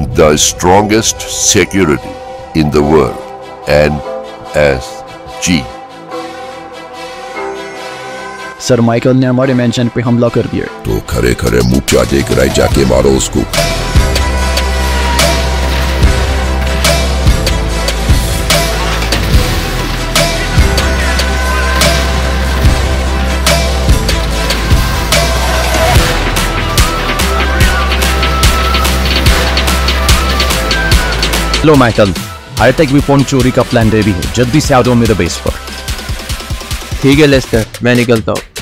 the strongest security in the world, NSG। Sir Michael ने हमारे mention पे हमला कर दिया। तो खरे खरे मुंह क्या देख रहा है, जाके मारो उसको। लो माइकल, हाईटेक वेपन चोरी का प्लान रेडी है, जल्दी से आ जाओ मेरे बेस पर। ठीक है लेस्टर, मैं निकलता हूँ।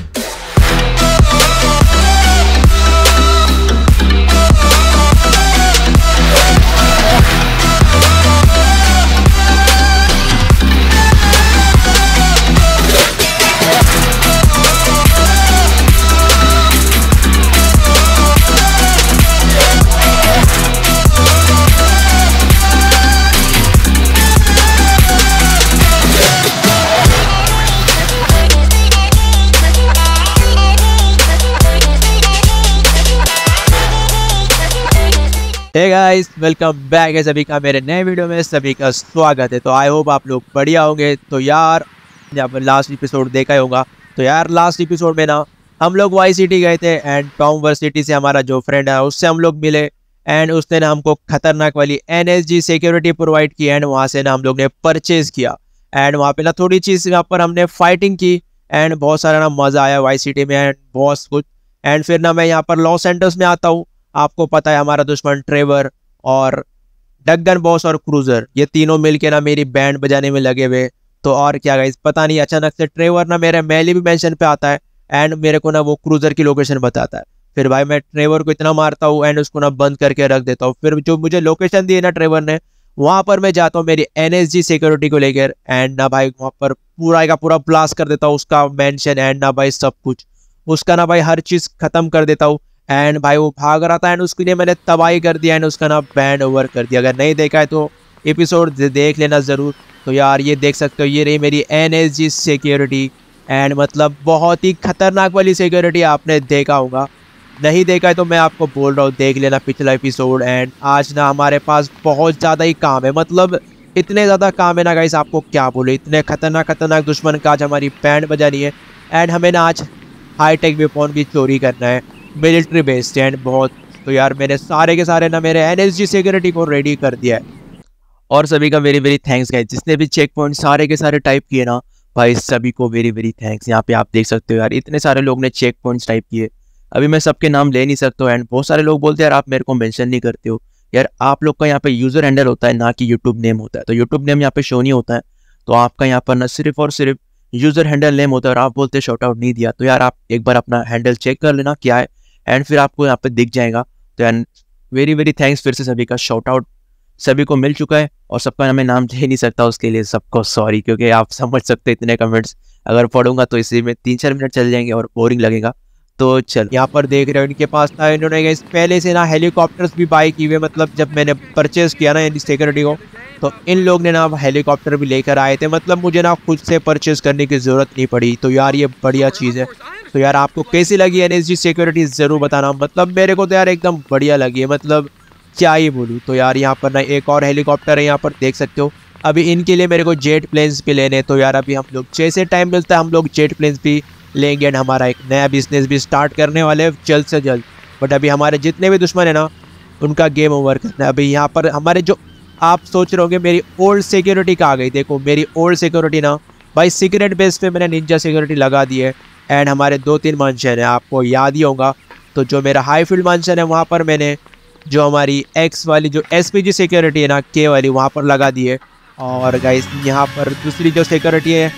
हे गाइस, वेलकम बैक है सभी का मेरे नए वीडियो में सभी का स्वागत है। तो आई होप आप लोग बढ़िया होंगे। तो यार जब पर लास्ट एपिसोड देखा ही होगा, तो यार लास्ट एपिसोड में ना हम लोग वाई सिटी गए थे एंड टॉम वर्सिटी से हमारा जो फ्रेंड है उससे हम लोग मिले एंड उसने ना हमको खतरनाक वाली एनएसजी सिक्योरिटी प्रोवाइड की एंड वहाँ से ना हम लोग ने परचेज किया एंड वहाँ पे ना थोड़ी चीज़ यहाँ पर हमने फाइटिंग की एंड बहुत सारा ना मज़ा आया वाई सिटी में एंड बहुत कुछ। एंड फिर ना मैं यहाँ पर लॉस एंजल्स में आता हूँ। आपको पता है हमारा दुश्मन ट्रेवर और डगन बॉस और क्रूजर, ये तीनों मिलके ना मेरी बैंड बजाने में लगे हुए। तो और क्या गाइस, पता नहीं अचानक से ट्रेवर ना मेरे मेली भी मेंशन पे आता है एंड मेरे को ना वो क्रूजर की लोकेशन बताता है। फिर भाई मैं ट्रेवर को इतना मारता हूँ एंड उसको ना बंद करके रख देता हूँ। फिर जो मुझे लोकेशन दी है ना ट्रेवर ने, वहाँ पर मैं जाता हूँ मेरी एनएसजी सिक्योरिटी को लेकर एंड ना भाई वहाँ पर पूरा का पूरा ब्लास्ट कर देता हूँ उसका मेंशन एंड ना भाई सब कुछ उसका ना भाई हर चीज़ खत्म कर देता हूँ एंड भाई वो भाग रहा था एंड उसके लिए मैंने तबाही कर दिया एंड उसका ना बैंड ओवर कर दिया। अगर नहीं देखा है तो एपिसोड देख लेना ज़रूर। तो यार ये देख सकते हो, ये रही मेरी एनएसजी सिक्योरिटी एंड मतलब बहुत ही खतरनाक वाली सिक्योरिटी। आपने देखा होगा, नहीं देखा है तो मैं आपको बोल रहा हूँ देख लेना पिछला एपिसोड। एंड आज ना हमारे पास बहुत ज़्यादा ही काम है, मतलब इतने ज़्यादा काम है ना गाइस, आपको क्या बोले, इतने खतरनाक दुश्मन का आज हमारी बैंड बजानी है एंड हमें ना आज हाईटेक वेपन की चोरी करना है मिलिट्री बेस्ड एंड बहुत। तो यार मैंने सारे के सारे ना मेरे एनएसजी सिक्योरिटी को रेडी कर दिया है और सभी का वेरी वेरी थैंक्स गाइस। जिसने भी चेक पॉइंट सारे के सारे टाइप किए ना भाई, सभी को वेरी वेरी थैंक्स। यहाँ पे आप देख सकते हो यार इतने सारे लोग ने चेक पॉइंट्स टाइप किए। अभी मैं सबके नाम ले नहीं सकता हूँ एंड बहुत सारे लोग बोलते हैं यार आप मेरे को मेंशन नहीं करते हो। यार आप लोग का यहाँ पे यूज़र हैंडल होता है ना कि यूट्यूब नेम होता है, तो यूट्यूब नेम यहाँ पे शो नहीं होता है। तो आपका यहाँ पर ना सिर्फ और सिर्फ यूज़र हैंडल नेम होता है और आप बोलते शॉर्ट आउट नहीं दिया। तो यार आप एक बार अपना हैंडल चेक कर लेना क्या है एंड फिर आपको यहाँ पे दिख जाएगा। तो एंड वेरी वेरी थैंक्स फिर से सभी का शॉर्ट आउट सभी को मिल चुका है और सबका मैं नाम दे नहीं सकता, उसके लिए सबको सॉरी, क्योंकि आप समझ सकते इतने कमेंट्स अगर पढ़ूंगा तो इसी में 3-4 मिनट चल जाएंगे और बोरिंग लगेगा। तो चल यहाँ पर देख रहे हो इनके पास था, इन्होंने पहले से ना हेलीकॉप्टर्स भी बाई किए हुए, मतलब जब मैंने परचेज किया ना इन सिक्योरिटी को तो इन लोग ने ना हेलीकॉप्टर भी लेकर आए थे, मतलब मुझे ना खुद से परचेज करने की ज़रूरत नहीं पड़ी। तो यार ये बढ़िया चीज़ है। तो यार आपको कैसी लगी एनएसजी सिक्योरिटी ज़रूर बताना, मतलब मेरे को तो यार एकदम बढ़िया लगी है, मतलब क्या ही बोलूँ। तो यार यहाँ पर ना एक और हेलीकॉप्टर है, यहाँ पर देख सकते हो। अभी इनके लिए मेरे को जेट प्लेन्स भी लेने, तो यार अभी हम लोग जैसे टाइम मिलता है हम लोग जेट प्लेन्स भी लेंगे एंड हमारा एक नया बिजनेस भी स्टार्ट करने वाले हैं जल्द से जल्द। बट अभी हमारे जितने भी दुश्मन है ना उनका गेम ओवर करना है। अभी यहाँ पर हमारे जो आप सोच रहे होंगे मेरी ओल्ड सिक्योरिटी कहाँ गई, देखो मेरी ओल्ड सिक्योरिटी ना भाई सीक्रेट बेस पे मैंने निंजा सिक्योरिटी लगा दी है एंड हमारे 2-3 मंशन है, आपको याद ही होगा। तो जो मेरा हाई फील्ड मंशन है वहाँ पर मैंने जो हमारी एक्स वाली जो एसपीजी सिक्योरिटी है ना के वाली वहाँ पर लगा दी है। और गाइस यहाँ पर दूसरी जो सिक्योरिटी है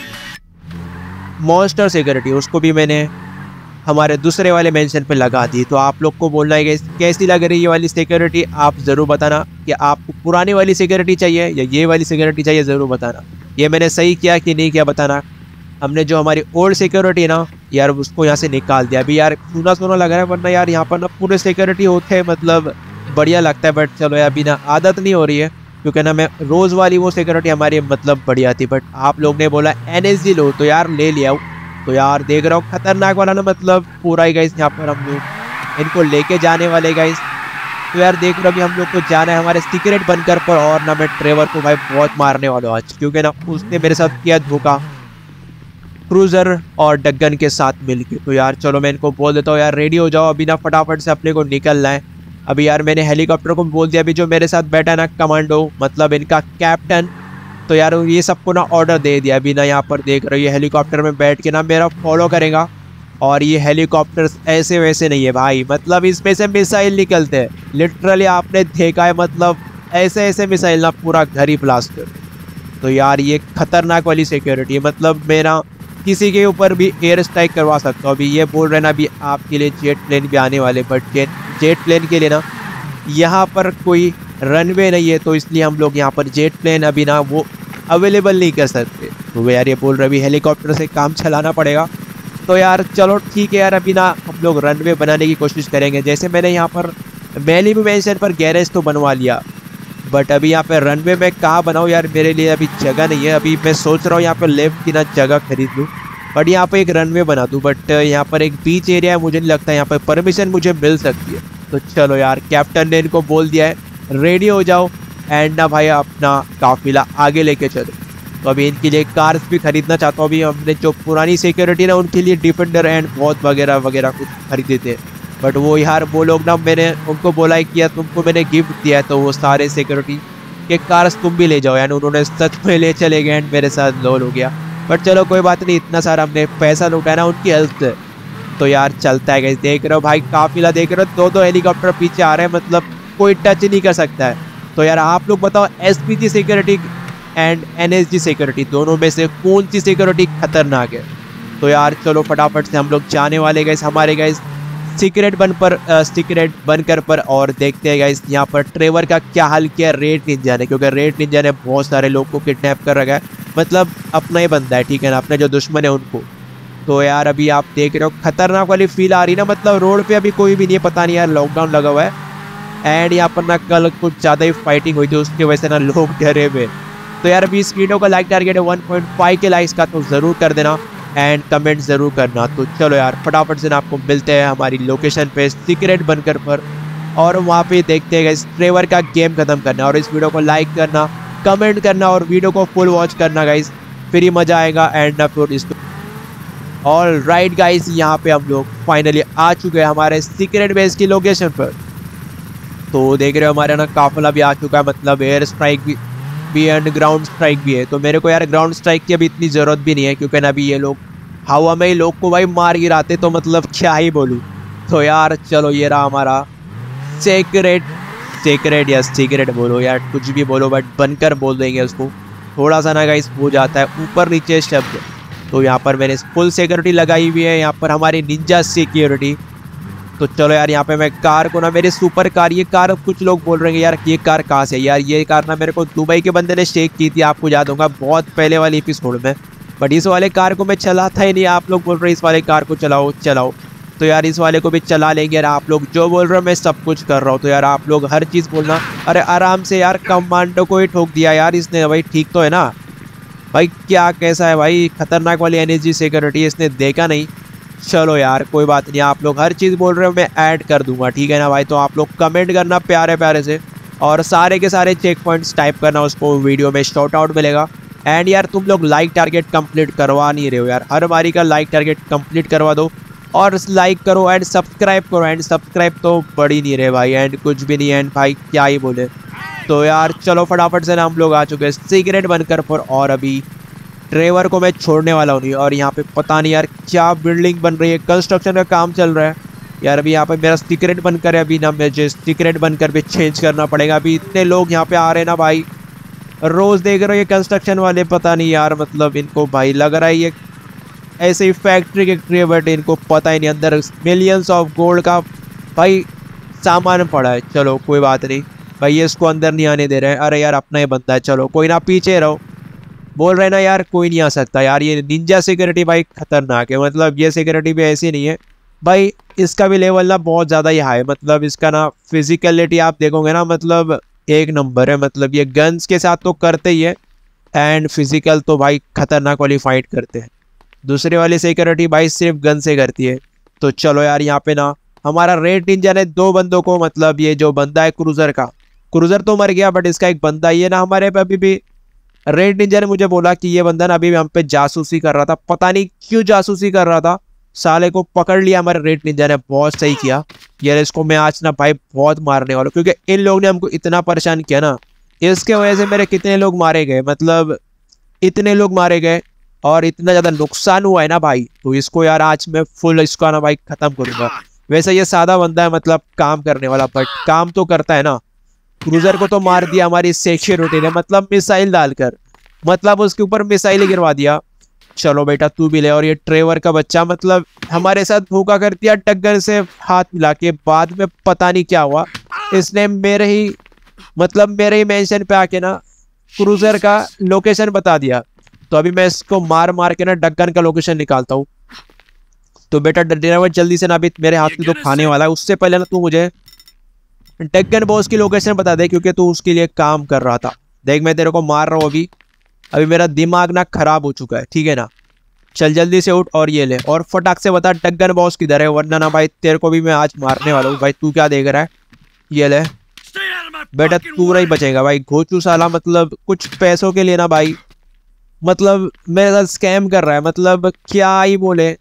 मॉन्स्टर सिक्योरिटी, उसको भी मैंने हमारे दूसरे वाले मेंशन पे लगा दी। तो आप लोग को बोलना है कि कैसी लग रही है ये वाली सिक्योरिटी, आप ज़रूर बताना कि आपको पुरानी वाली सिक्योरिटी चाहिए या ये वाली सिक्योरिटी चाहिए, ज़रूर बताना। ये मैंने सही किया कि नहीं किया बताना। हमने जो हमारी ओल्ड सिक्योरिटी ना यार उसको यहाँ से निकाल दिया। अभी यार सुना सुना लग रहा है, वरना यार यहाँ पर ना पूरे सिक्योरिटी होते हैं, मतलब बढ़िया लगता है। बट चलो यार अभी ना आदत नहीं हो रही है, क्योंकि ना मैं रोज़ वाली वो सिक्योरिटी हमारी मतलब बढ़िया थी। बट आप लोग ने बोला एनएसजी लो तो यार ले लिया। तो यार देख रहा हूँ खतरनाक वाला ना, मतलब पूरा ही गाइस यहाँ पर हम लोग इनको लेके जाने वाले गाइस तो यार देख रहे हो अभी हम लोग को जाना है हमारे सीक्रेट बनकर पर, और ना मैं ट्रेवर को भाई बहुत मारने वाला हूँ आज, क्योंकि ना उसने मेरे साथ किया धोखा क्रूजर और डगन के साथ मिलके। तो यार चलो मैं इनको बोल देता हूँ यार रेडी हो जाओ, अभी ना फटाफट से अपने को निकलना है। अभी यार मैंने हेलीकॉप्टर को बोल दिया, अभी जो मेरे साथ बैठा है ना कमांडो मतलब इनका कैप्टन, तो यार ये सबको ना ऑर्डर दे दिया। अभी ना यहाँ पर देख रहे हो ये हेलीकॉप्टर में बैठ के ना मेरा फॉलो करेगा, और ये हेलीकॉप्टर ऐसे वैसे नहीं है भाई, मतलब इसमें से मिसाइल निकलते हैं लिटरली, आपने देखा है मतलब ऐसे ऐसे मिसाइल ना पूरा घर ही ब्लास्ट कर। तो यार ये खतरनाक वाली सिक्योरिटी है, मतलब मेरा किसी के ऊपर भी एयर स्ट्राइक करवा सकता हूँ। अभी ये बोल रहे ना अभी आपके लिए जेट प्लेन भी आने वाले, बट जेट प्लेन के लिए ना यहाँ पर कोई रनवे नहीं है, तो इसलिए हम लोग यहाँ पर जेट प्लेन अभी ना वो अवेलेबल नहीं कर सकते। तो यार ये बोल रहे अभी हेलीकॉप्टर से काम चलाना पड़ेगा। तो यार चलो ठीक है यार, अभी ना हम लोग रनवे बनाने की कोशिश करेंगे। जैसे मैंने यहाँ पर मैलिबू मेंशन पर गैरेज तो बनवा लिया, बट अभी यहाँ पे रनवे में कहाँ बनाऊँ यार, मेरे लिए अभी जगह नहीं है। अभी मैं सोच रहा हूँ यहाँ पर लेफ्ट की ना जगह खरीद लूँ, बट यहाँ पे एक रनवे बना दूँ, बट यहाँ पर एक बीच एरिया है, मुझे नहीं लगता यहाँ पर परमिशन मुझे मिल सकती है। तो चलो यार कैप्टन ने इनको बोल दिया है रेडी हो जाओ, एंड ना भाई अपना काफिला आगे लेके चलो। तो अभी इनके लिए कार्स भी खरीदना चाहता हूँ। अभी हमने जो पुरानी सिक्योरिटी ना उनके लिए डिफेंडर एंड बहुत वगैरह वगैरह कुछ खरीदे थे, बट वो यार वो लोग ना मैंने उनको बोला है कि यार तुमको मैंने गिफ्ट दिया है, तो वो सारे सिक्योरिटी के कार्स तुम भी ले जाओ, यानी उन्होंने सच में ले चले गए एंड मेरे साथ लोल हो गया। बट चलो कोई बात नहीं, इतना सारा हमने पैसा लुटाया ना उनकी हेल्प से, तो यार चलता है। देख रहे हो भाई काफिला देख रहे हो, दो हेलीकॉप्टर पीछे आ रहे हैं, मतलब कोई टच नहीं कर सकता है। तो यार आप लोग बताओ SPG security and NSG security दोनों में से कौन सी सिक्योरिटी खतरनाक है। तो यार चलो फटाफट से हम लोग जाने वाले गए हमारे गए सीक्रेट बनकर पर, और देखते हैं गाइस यहाँ पर ट्रेवर का क्या हाल किया रेड निंजा ने, क्योंकि रेड निंजा ने बहुत सारे लोग को किडनैप कर रखा है, मतलब अपना ही बंदा है ठीक है ना, अपने जो दुश्मन है उनको। तो यार अभी आप देख रहे हो खतरनाक वाली फील आ रही ना, मतलब रोड पे अभी कोई भी नहीं है, पता नहीं यार लॉकडाउन लगा हुआ है, एंड यहाँ पर ना कल कुछ ज़्यादा ही फाइटिंग हुई थी, उसकी वजह से ना लोग डरे हुए। तो यार अभी इस वीडियो का लाइक टारगेट है 1.5 के लाइक्स का, तो ज़रूर कर देना एंड कमेंट ज़रूर करना। तो चलो यार फटाफट से ना आपको मिलते हैं हमारी लोकेशन पे सीक्रेट बनकर पर, और वहाँ पे देखते हैं ट्रेवर का गेम खत्म करना, और इस वीडियो को लाइक करना, कमेंट करना और वीडियो को फुल वॉच करना गाइस, फिर ही मज़ा आएगा। एंड ना फिर इस ऑल राइट गाइस, यहाँ पे हम लोग फाइनली आ चुके हैं हमारे सीक्रेट बेस की लोकेशन पर। तो देख रहे हो हमारे ना काफिला भी आ चुका है, मतलब एयर स्ट्राइक भी एंड ग्राउंड स्ट्राइक भी है। तो मेरे को यार ग्राउंड स्ट्राइक की अभी इतनी ज़रूरत भी नहीं है, क्योंकि ना अभी ये लोग हवा में ही लोग को भाई मार गिराते, तो मतलब क्या ही बोलूँ। तो यार चलो ये रहा हमारा सीक्रेट बोलो यार कुछ भी बोलो, बट बनकर बोल देंगे उसको, थोड़ा सा ना गाइस हो जाता है ऊपर नीचे शब्द। तो यहाँ पर मैंने फुल सिक्योरिटी लगाई हुई है, यहाँ पर हमारी निंजा सिक्योरिटी। तो चलो यार यहाँ पे मैं कार को ना मेरे सुपर कार, ये कार कुछ लोग बोल रहे हैं यार ये कार कहाँ से यार, ये कार ना मेरे को दुबई के बंदे ने शेक की थी, आपको याद होगा बहुत पहले वाली एपिसोड में, बट इस वाले कार को मैं चलाता ही नहीं। आप लोग बोल रहे हैं इस वाले कार को चलाओ, तो यार इस वाले को भी चला लेंगे यार, आप लोग जो बोल रहे हो मैं सब कुछ कर रहा हूँ। तो यार आप लोग हर चीज़ बोलना, अरे आराम से यार कमांडो को ही ठोक दिया यार इसने, भाई ठीक तो है ना भाई, क्या कैसा है भाई, खतरनाक वाली एनर्जी सिक्योरिटी इसने देखा नहीं। चलो यार कोई बात नहीं, आप लोग हर चीज़ बोल रहे हो मैं ऐड कर दूंगा ठीक है ना भाई। तो आप लोग कमेंट करना प्यारे प्यारे से, और सारे के सारे चेक पॉइंट्स टाइप करना, उसको वीडियो में शॉर्ट आउट मिलेगा। एंड यार तुम लोग लाइक टारगेट कंप्लीट करवा नहीं रहे हो यार, हर बारी का लाइक टारगेट कंप्लीट करवा दो, और लाइक करो एंड सब्सक्राइब करो, एंड सब्सक्राइब तो बढ़ ही नहीं रहे भाई, एंड कुछ भी नहीं, एंड भाई क्या ही बोले। तो यार चलो फटाफट से ना हम लोग आ चुके हैं सीक्रेट बनकर पर, और अभी ट्रेवर को मैं छोड़ने वाला हूँ नहीं। और यहाँ पे पता नहीं यार क्या बिल्डिंग बन रही है, कंस्ट्रक्शन का काम चल रहा है यार। अभी यहाँ पे मेरा सीक्रेट बनकर है, अभी ना मुझे सीक्रेट बनकर भी चेंज करना पड़ेगा। अभी इतने लोग यहाँ पे आ रहे हैं ना भाई, रोज़ देख रहे हो ये कंस्ट्रक्शन वाले, पता नहीं यार मतलब इनको भाई लग रहा है ये ऐसे ही फैक्ट्री के, बट इनको पता ही नहीं अंदर मिलियंस ऑफ गोल्ड का भाई सामान पड़ा है। चलो कोई बात नहीं भाई, ये इसको अंदर नहीं आने दे रहे हैं। अरे यार अपना ही बनता है, चलो कोई ना पीछे रहो, बोल रहे ना यार कोई नहीं आ सकता यार। ये निंजा सिक्योरिटी भाई खतरनाक है, मतलब ये सिक्योरिटी भी ऐसी नहीं है भाई, इसका भी लेवल ना बहुत ज़्यादा ही हाई, मतलब इसका ना फिजिकलिटी आप देखोगे ना मतलब एक नंबर है, मतलब ये गन्स के साथ तो करते ही है, एंड फिजिकल तो भाई खतरनाक वाली फाइट करते हैं। दूसरे वाली सिक्योरिटी भाई सिर्फ गन से करती है। तो चलो यार यहाँ पे ना हमारा रेड निंजा ने 2 बंदों को, मतलब ये जो बंदा है क्रूजर का, क्रूजर तो मर गया बट इसका एक बंदा ये ना हमारे पे अभी भी, रेड निंजा ने मुझे बोला कि ये बंदा ना अभी भी हम पे जासूसी कर रहा था, पता नहीं क्यों जासूसी कर रहा था। साले को पकड़ लिया हमारे रेड निंजा ने, बहुत सही किया यार। इसको मैं आज ना भाई बहुत मारने वाला हूँ, क्योंकि इन लोगों ने हमको इतना परेशान किया ना, इसके वजह से मेरे कितने लोग मारे गए, मतलब इतने लोग मारे गए और इतना ज़्यादा नुकसान हुआ है ना भाई। तो इसको यार आज मैं फुल इसका ना भाई ख़त्म करूँगा। वैसे ये सादा बंदा है, मतलब काम करने वाला, बट काम तो करता है ना। क्रूजर को तो मार दिया हमारी सिक्योरिटी ने, मतलब मिसाइल डालकर, मतलब उसके ऊपर मिसाइल गिरवा दिया। चलो बेटा तू भी ले। और ये ट्रेवर का बच्चा मतलब हमारे साथ धोखा कर दिया, टक्कर से हाथ मिला के, बाद में पता नहीं क्या हुआ, इसने मेरे ही मेंशन पे आके ना क्रूजर का लोकेशन बता दिया। तो अभी मैं इसको मार मार के ना डक्कन का लोकेशन निकालता हूँ। तो बेटा ड्राइवर जल्दी से ना, अभी मेरे हाथ में तो खाने वाला है, उससे पहले ना तू मुझे डक्कन बॉस की लोकेशन बता दे, क्योंकि तू उसके लिए काम कर रहा था। देख मैं तेरे को मार रहा हूँ अभी मेरा दिमाग ना खराब हो चुका है, ठीक है ना। चल जल्दी से उठ और ये ले, और फटाक से बता डक्कन बॉस किधर है, वरना ना भाई तेरे को भी मैं आज मारने वाला हूँ। भाई तू क्या देख रहा है, ये ले बेटा, तू नहीं बचेगा भाई। घोचू साला मतलब कुछ पैसों के लिए ना भाई, मतलब मेरे साथ स्कैम कर रहा है, मतलब क्या ही बोले।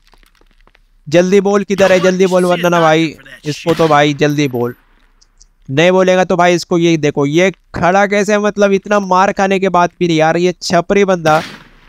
जल्दी बोल किधर है, जल्दी बोल, वरना ना भाई इसको तो भाई जल्दी बोल। नहीं बोलेगा तो भाई इसको ये देखो, ये खड़ा कैसे है, मतलब इतना मार खाने के बाद भी नहीं यार, ये छपरी बंदा,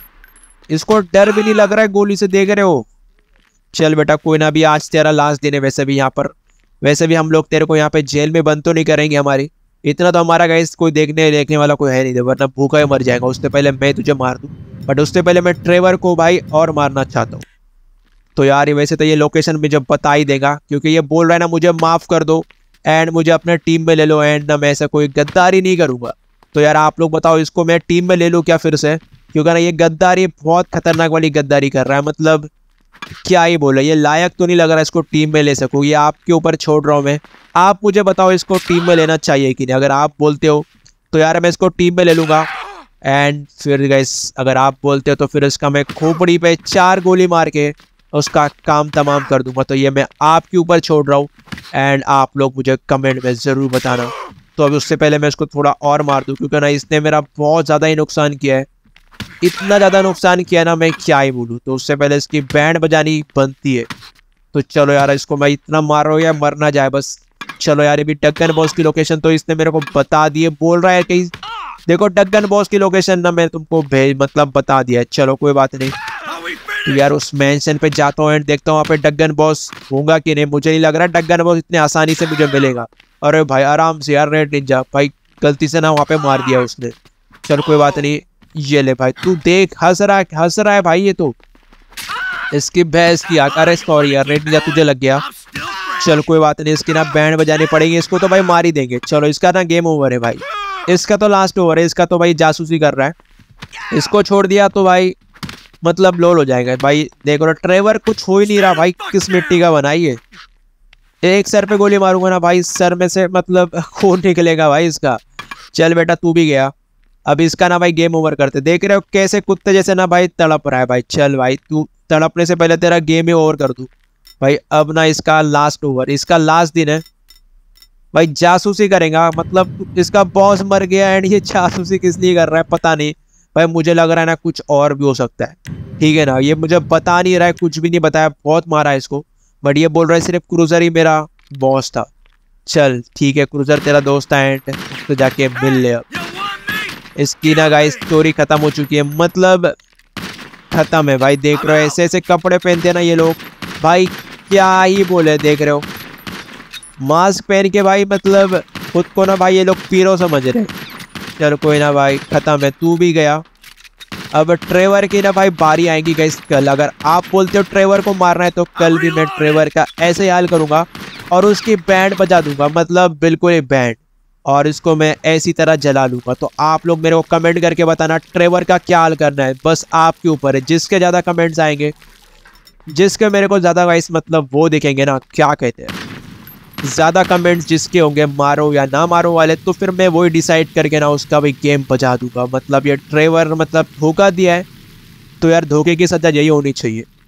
इसको डर भी नहीं लग रहा है गोली से, देख रहे हो। चल बेटा कोई ना, भी आज तेरा लास्ट दिन है। वैसे भी यहाँ पर, वैसे भी हम लोग तेरे को यहाँ पे जेल में बंद तो नहीं करेंगे, हमारी इतना तो हमारा गाइस कोई देखने वाला कोई है नहीं, वरना भूखा ही मर जाएगा। उससे पहले मैं तुझे मार दूँ, बट उससे पहले मैं ट्रेवर को भाई और मारना चाहता हूँ। तो यार ये वैसे तो ये लोकेशन मुझे बता ही देगा, क्योंकि ये बोल रहा है ना मुझे माफ़ कर दो एंड मुझे अपने टीम में ले लो, एंड ना मैं ऐसा कोई गद्दारी नहीं करूँगा। तो यार आप लोग बताओ, इसको मैं टीम में ले लूँ क्या फिर से, क्योंकि ना ये गद्दारी बहुत खतरनाक वाली गद्दारी कर रहा है, मतलब क्या ही बोले, ये लायक तो नहीं लग रहा इसको टीम में ले सकूँ। ये आपके ऊपर छोड़ रहा हूँ मैं, आप मुझे बताओ इसको टीम में लेना चाहिए कि नहीं। अगर आप बोलते हो तो यार मैं इसको टीम में ले लूँगा, एंड फिर गाइस अगर आप बोलते हो तो फिर इसका मैं खोपड़ी पे 4 गोली मार के उसका काम तमाम कर दूंगा। तो ये मैं आपके ऊपर छोड़ रहा हूँ, एंड आप लोग मुझे कमेंट में ज़रूर बताना। तो अभी उससे पहले मैं इसको थोड़ा और मार दूँ, क्योंकि ना इसने मेरा बहुत ज़्यादा ही नुकसान किया है, इतना ज़्यादा नुकसान किया ना मैं क्या ही बोलूँ। तो उससे पहले इसकी बैंड बजानी बनती है। तो चलो यार इसको मैं इतना मार रहा हूँ या मर ना जाए बस। चलो यार अभी डक्कन बॉस की लोकेशन तो इसने मेरे को बता दी है, बोल रहा है कि देखो डक्कन बॉस की लोकेशन ना मैं तुमको मतलब बता दिया है। चलो कोई बात नहीं, तो यार उस मेंशन पे जाता हूँ एंड देखता हूँ वहाँ पे डक्कन बॉस होगा कि नहीं। मुझे नहीं लग रहा डक्कन बॉस इतने आसानी से मुझे मिलेगा। अरे भाई आराम से यार, रेड निंजा भाई गलती से ना वहाँ पे मार दिया उसने। चलो कोई बात नहीं, ये ले भाई तू देख, हंस रहा है भाई, ये तो इसकी भैंस की आकार है। सॉरी यार रेड निंजा तुझे लग गया। चल कोई बात नहीं, इसकी ना बैंड बजानी पड़ेगी, इसको तो भाई मार ही देंगे। चलो इसका ना गेम ओवर है भाई, इसका तो लास्ट ओवर है, इसका तो भाई जासूसी कर रहा है। इसको छोड़ दिया तो भाई मतलब लोल हो जाएगा भाई। देखो ना ट्रेवर कुछ हो ही नहीं रहा भाई, किस मिट्टी का बनाई है। एक सर पे गोली मारूंगा ना भाई, सर में से मतलब खून निकलेगा भाई इसका। चल बेटा तू भी गया, अब इसका ना भाई गेम ओवर करते। देख रहे हो कैसे कुत्ते जैसे ना भाई तड़प रहा है भाई। चल भाई तू तड़पने से पहले तेरा गेम ही ओवर कर दूं भाई। अब ना इसका लास्ट ओवर, इसका लास्ट दिन है भाई, जासूसी करेगा। मतलब इसका बॉस मर गया एंड ये जासूसी किस लिए कर रहा है पता नहीं भाई। मुझे लग रहा है ना कुछ और भी हो सकता है, ठीक है ना। ये मुझे बता नहीं रहा है, कुछ भी नहीं बताया, बहुत मारा है इसको, बट ये बोल रहा है सिर्फ क्रूजर ही मेरा बॉस था। चल ठीक है, क्रूजर तेरा दोस्त है एंड तो जाके मिल ले। अब इसकी ना गाइस स्टोरी खत्म हो चुकी है, मतलब खत्म है भाई। देख रहे हो ऐसे ऐसे कपड़े पहनते हैं ना ये लोग भाई, क्या ही बोले। देख रहे हो मास्क पहन के भाई, मतलब खुद को ना भाई ये लोग पीरो समझ रहे हैं। चल कोई ना भाई खत्म है, तू भी गया। अब ट्रेवर की ना भाई बारी आएगी गाइस कल। अगर आप बोलते हो ट्रेवर को मारना है तो कल भी मैं ट्रेवर का ऐसे हाल करूंगा और उसकी बैंड बजा दूंगा, मतलब बिल्कुल ही बैंड, और इसको मैं ऐसी तरह जला लूंगा। तो आप लोग मेरे को कमेंट करके बताना ट्रेवर का क्या हाल करना है, बस आपके ऊपर है। जिसके ज़्यादा कमेंट्स आएंगे, जिसके मेरे को ज़्यादा गाइस मतलब वो देखेंगे ना, क्या कहते हैं, ज़्यादा कमेंट्स जिसके होंगे मारो या ना मारो वाले, तो फिर मैं वही डिसाइड करके ना उसका भी गेम बजा दूंगा। मतलब ये ट्रेवर मतलब धोखा दिया है तो यार धोखे की सजा यही होनी चाहिए।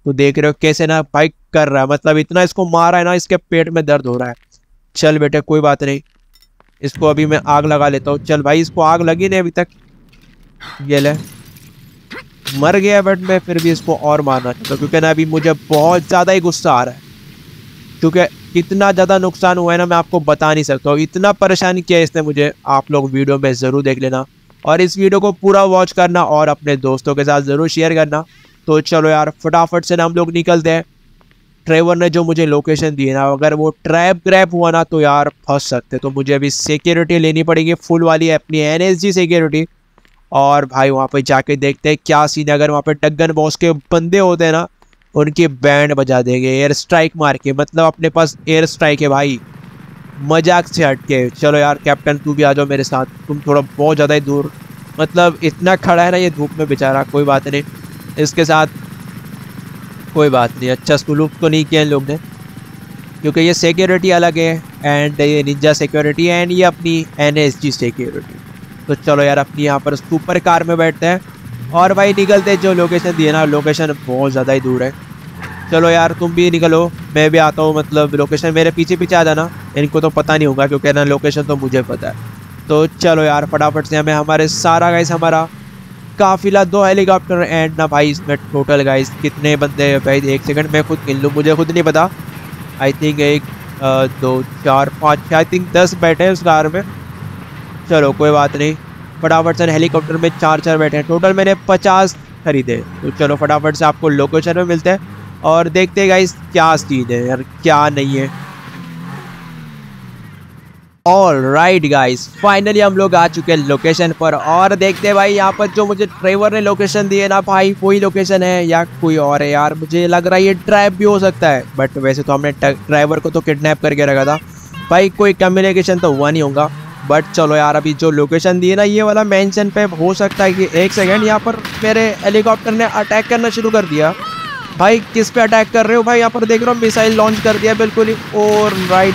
तो देख रहे हो कैसे ना भाई कर रहा है, मतलब इतना इसको मारा है ना, इसके पेट में दर्द हो रहा है। चल बेटे कोई बात नहीं, इसको अभी मैं आग लगा लेता हूँ। चल भाई इसको आग लगी नहीं अभी तक, ये ले मर गया, बट मैं फिर भी इसको और मारना चाहता हूँ क्योंकि ना अभी मुझे बहुत ज़्यादा ही गुस्सा आ रहा है, क्योंकि कितना ज़्यादा नुकसान हुआ है ना मैं आपको बता नहीं सकता हूँ। इतना परेशान किया इसने मुझे। आप लोग वीडियो में ज़रूर देख लेना और इस वीडियो को पूरा वॉच करना और अपने दोस्तों के साथ ज़रूर शेयर करना। तो चलो यार फटाफट से ना हम लोग निकलते हैं। ट्रेवर ने जो मुझे लोकेशन दी है ना, अगर वो ट्रैप ग्रैप हुआ ना तो यार फंस सकते। तो मुझे अभी सिक्योरिटी लेनी पड़ेगी फुल वाली, अपनी NSG सिक्योरिटी। और भाई वहाँ पे जाके देखते हैं क्या सीन है। अगर वहाँ पे डग्गन बॉस के बंदे होते हैं ना, उनकी बैंड बजा देंगे एयर स्ट्राइक मार के। मतलब अपने पास एयर स्ट्राइक है भाई, मजाक से हटके। चलो यार कैप्टन तू भी आ जाओ मेरे साथ, तुम थोड़ा बहुत ज़्यादा ही दूर, मतलब इतना खड़ा है ना ये धूप में बेचारा। कोई बात नहीं, इसके साथ कोई बात नहीं। अच्छा सलूक तो नहीं किया इन लोग ने, क्योंकि ये सिक्योरिटी अलग है एंड ये निंजा सिक्योरिटी एंड ये अपनी NSG सिक्योरिटी। तो चलो यार अपनी यहाँ पर सुपर कार में बैठते हैं और भाई निकलते हैं। जो लोकेशन दी है ना, लोकेशन बहुत ज़्यादा ही दूर है। चलो यार तुम भी निकलो, मैं भी आता हूँ, मतलब लोकेशन मेरे पीछे पीछे आ जाना। इनको तो पता नहीं होगा क्योंकि ना लोकेशन तो मुझे पता है। तो चलो यार फटाफट से हमें हमारे सारा गाइस हमारा काफिला 2 हेलीकॉप्टर एंड ना भाई इसमें टोटल गाइस कितने बंदे हैं भाई, 1 सेकंड मैं खुद गिन लूँ, मुझे खुद नहीं पता। आई थिंक 1 2 4 5 आई थिंक 10 बैठे हैं उस कार में। चलो कोई बात नहीं, फटाफट से हेलीकॉप्टर में 4 बैठे हैं। टोटल मैंने 50 खरीदे। तो चलो फटाफट से आपको लोकेशन में मिलते हैं और देखते हैं गाइस क्या सीन है यार, क्या नहीं है। ऑल राइट गाइस, फाइनली हम लोग आ चुके हैं लोकेशन पर और देखते हैं भाई यहाँ पर जो मुझे ट्रेवर ने लोकेशन दी है ना भाई, वही लोकेशन है या कोई और है यार। मुझे लग रहा है ये ट्रैप भी हो सकता है, बट वैसे तो हमने ड्राइवर को तो किडनैप करके रखा था भाई, कोई कम्युनिकेशन तो हुआ नहीं होगा। बट चलो यार अभी जो लोकेशन दी है ना, ये वाला मेंशन पे हो सकता है कि 1 सेकेंड, यहाँ पर मेरे हेलीकॉप्टर ने अटैक करना शुरू कर दिया। भाई किस पे अटैक कर रहे हो भाई? यहाँ पर देख रहे हो मिसाइल लॉन्च कर दिया बिल्कुल ही। और राइट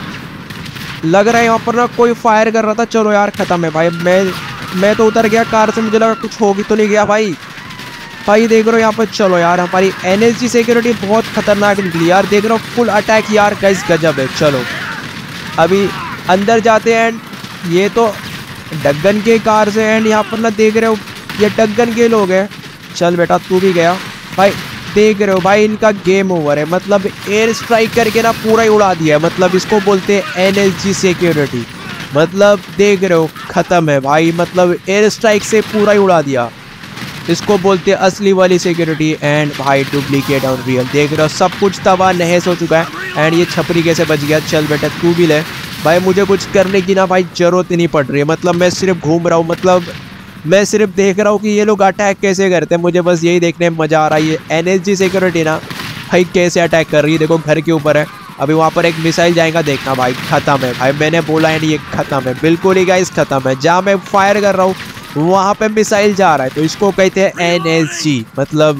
लग रहा है यहाँ पर ना कोई फायर कर रहा था। चलो यार खत्म है भाई, मैं तो उतर गया कार से, मुझे लगा कुछ हो भी तो नहीं गया भाई। भाई देख रहे हो यहाँ पर, चलो यार हमारी NSG सिक्योरिटी बहुत खतरनाक निकली यार। देख रहे हो फुल अटैक यार, गाइस गजब है। चलो अभी अंदर जाते हैं एंड ये तो डग्गन के कार से एंड यहाँ पर ना देख रहे हो ये डग्गन के लोग हैं। चल बेटा तू भी गया भाई, देख रहे हो भाई इनका गेम ओवर है, मतलब एयर स्ट्राइक करके ना पूरा ही उड़ा दिया है। मतलब इसको बोलते हैं NSG सिक्योरिटी, मतलब देख रहे हो ख़त्म है भाई, मतलब एयर स्ट्राइक से पूरा ही उड़ा दिया। इसको बोलते हैं असली वाली सिक्योरिटी एंड भाई डुप्लीकेट और रियल। देख रहे हो सब कुछ तबाह नहस हो चुका है एंड ये छपरी कैसे बच गया। चल बेटा तू भी ले भाई, मुझे कुछ करने की ना भाई ज़रूरत ही नहीं पड़ रही है। मतलब मैं सिर्फ घूम रहा हूँ, मतलब मैं सिर्फ देख रहा हूँ कि ये लोग अटैक कैसे करते हैं, मुझे बस यही देखने में मज़ा आ रहा है। ये NSG सिक्योरिटी ना भाई कैसे अटैक कर रही है, देखो घर के ऊपर है। अभी वहाँ पर एक मिसाइल जाएगा, देखना भाई ख़त्म है भाई, मैंने बोला है नहीं ये ख़त्म है, बिल्कुल ही गाइस ख़त्म है। जहाँ मैं फायर कर रहा हूँ वहाँ पे मिसाइल जा रहा है, तो इसको कहते हैं NSG, मतलब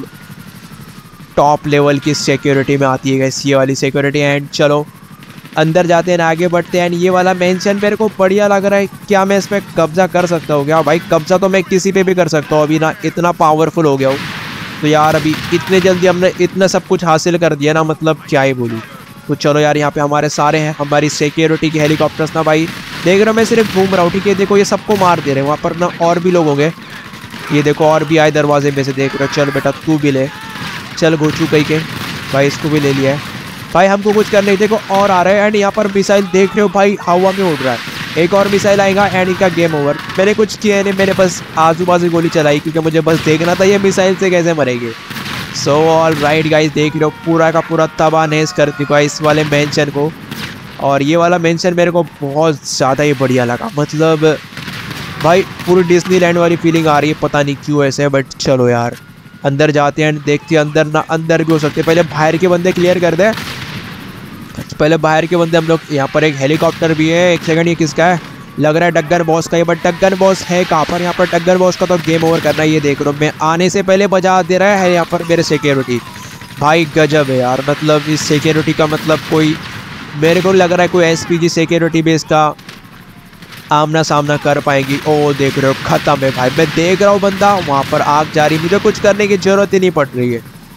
टॉप लेवल की सिक्योरिटी में आती है गाइस ये वाली सिक्योरिटी। एंड चलो अंदर जाते हैं, आगे बढ़ते हैं। ये वाला मेंशन मेरे को बढ़िया लग रहा है, क्या मैं इस पर कब्जा कर सकता हूँ क्या? भाई कब्जा तो मैं किसी पे भी कर सकता हूँ, अभी ना इतना पावरफुल हो गया हूँ। तो यार अभी इतने जल्दी हमने इतना सब कुछ हासिल कर दिया ना, मतलब क्या ही बोलूँ। तो चलो यार यहाँ पे हमारे सारे हैं, हमारी सिक्योरिटी के हेलीकॉप्टर्स ना भाई। देख रहे हो मैं सिर्फ घूम रहा हूँ, ठीक है। देखो ये सबको मार दे रहे हैं, वहाँ पर ना और भी लोग होंगे। ये देखो और भी आए दरवाजे में से, देख रहे हो। चल बेटा तू भी ले, चल घोचू कहीं के भाई, इसको भी ले लिया है भाई, हमको कुछ करने। देखो और आ रहा है एंड यहाँ पर मिसाइल देख रहे हो भाई हवा में उड़ रहा है। एक और मिसाइल आएगा एंड इनका गेम ओवर। मैंने कुछ किया नहीं, मैंने बस आजू बाजू गोली चलाई क्योंकि मुझे बस देखना था ये मिसाइल से कैसे मरेंगे। सो ऑल राइट गाइस, देख रहे हो पूरा का पूरा तबाह नहस कर चुका है इस वाले मेंशन को। और ये वाला मेंशन मेरे को बहुत ज़्यादा ही बढ़िया लगा, मतलब भाई पूरी डिज्नीलैंड वाली फीलिंग आ रही है, पता नहीं क्यों ऐसे। बट चलो यार अंदर जाते हैं, देखते हैं अंदर ना अंदर भी हो सकते। पहले बाहर के बंदे क्लियर कर दे, पहले बाहर के बंदे हम लोग। यहाँ पर एक हेलीकॉप्टर भी है, 1 सेकंड, ये किसका है? लग रहा है डग्गन बॉस का। ये बट डग्गन बॉस है कहाँ पर? यहाँ पर डग्गन बॉस का तो गेम ओवर करना है। ये देख रहा हूँ मैं आने से पहले बजा दे रहा है यहाँ पर मेरे सिक्योरिटी। भाई गजब है यार, मतलब इस सिक्योरिटी का मतलब कोई, मेरे को लग रहा है कोई SPG सिक्योरिटी भी इसका आमना सामना कर पाएंगी। ओ देख रहे हो ख़त्म है भाई, मैं देख रहा हूँ बंदा वहाँ पर आग जा रही, मुझे कुछ करने की ज़रूरत ही नहीं पड़ रही है।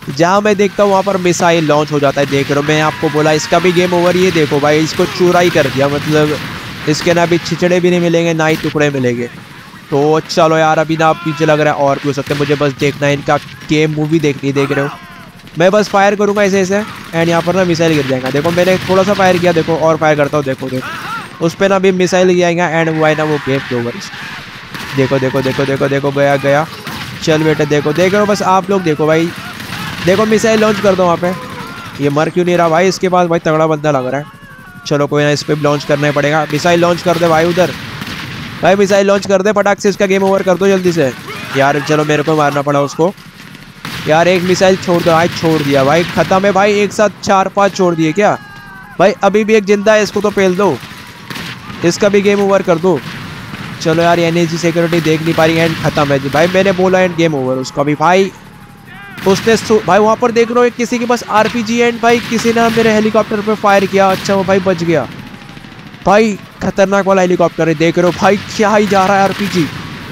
जहाँ मैं देखता हूँ वहाँ पर मिसाइल लॉन्च हो जाता है। देख रहे हो, मैं आपको बोला इसका भी गेम ओवर। ये देखो भाई, इसको चूरा ही कर दिया, मतलब इसके ना अभी छिचड़े भी नहीं मिलेंगे ना ही टुकड़े मिलेंगे। तो चलो यार, अभी ना पीछे लग रहा है और भी हो सकते हैं। मुझे बस देखना है इनका गेम, मूवी देखनी। देख रहे हो, मैं बस फायर करूँगा ऐसे ऐसे एंड यहाँ पर ना मिसाइल गिर जाएगा। देखो मैंने थोड़ा सा फायर किया, देखो और फायर करता हूँ। देखो देखो उस पर ना अभी मिसाइल गिराएगा एंड वो है ना वो गेम ओवर। देखो देखो देखो देखो देखो, गया गया। चल बेटे, देखो देख रहे हो, बस आप लोग देखो भाई, देखो मिसाइल लॉन्च कर दो वहाँ पे। ये मर क्यों नहीं रहा भाई? इसके पास भाई तगड़ा बंदा लग रहा है। चलो कोई ना, इस पर भी लॉन्च करना ही पड़ेगा। मिसाइल लॉन्च कर दे भाई उधर, भाई मिसाइल लॉन्च कर दे फटाक से, इसका गेम ओवर कर दो जल्दी से। यार चलो मेरे को मारना पड़ा उसको। यार एक मिसाइल छोड़ दो भाई, छोड़ दिया भाई, खत्म है भाई। एक साथ 4-5 छोड़ दिए क्या भाई? अभी भी एक जिंदा है, इसको तो पेल दो, इसका भी गेम ओवर कर दो। चलो यार, एनर्जी सिक्योरिटी देख नहीं पा रही एंड खत्म है जी भाई। मैंने बोला एंड गेम ओवर उसका भी भाई। उसने भाई वहाँ पर देख रहे हो किसी के पास आरपीजी एंड भाई किसी ने मेरे हेलीकॉप्टर पे फायर किया। अच्छा वो भाई बच गया भाई, खतरनाक वाला हेलीकॉप्टर है। देख रहे हो भाई, क्या ही जा रहा है आरपीजी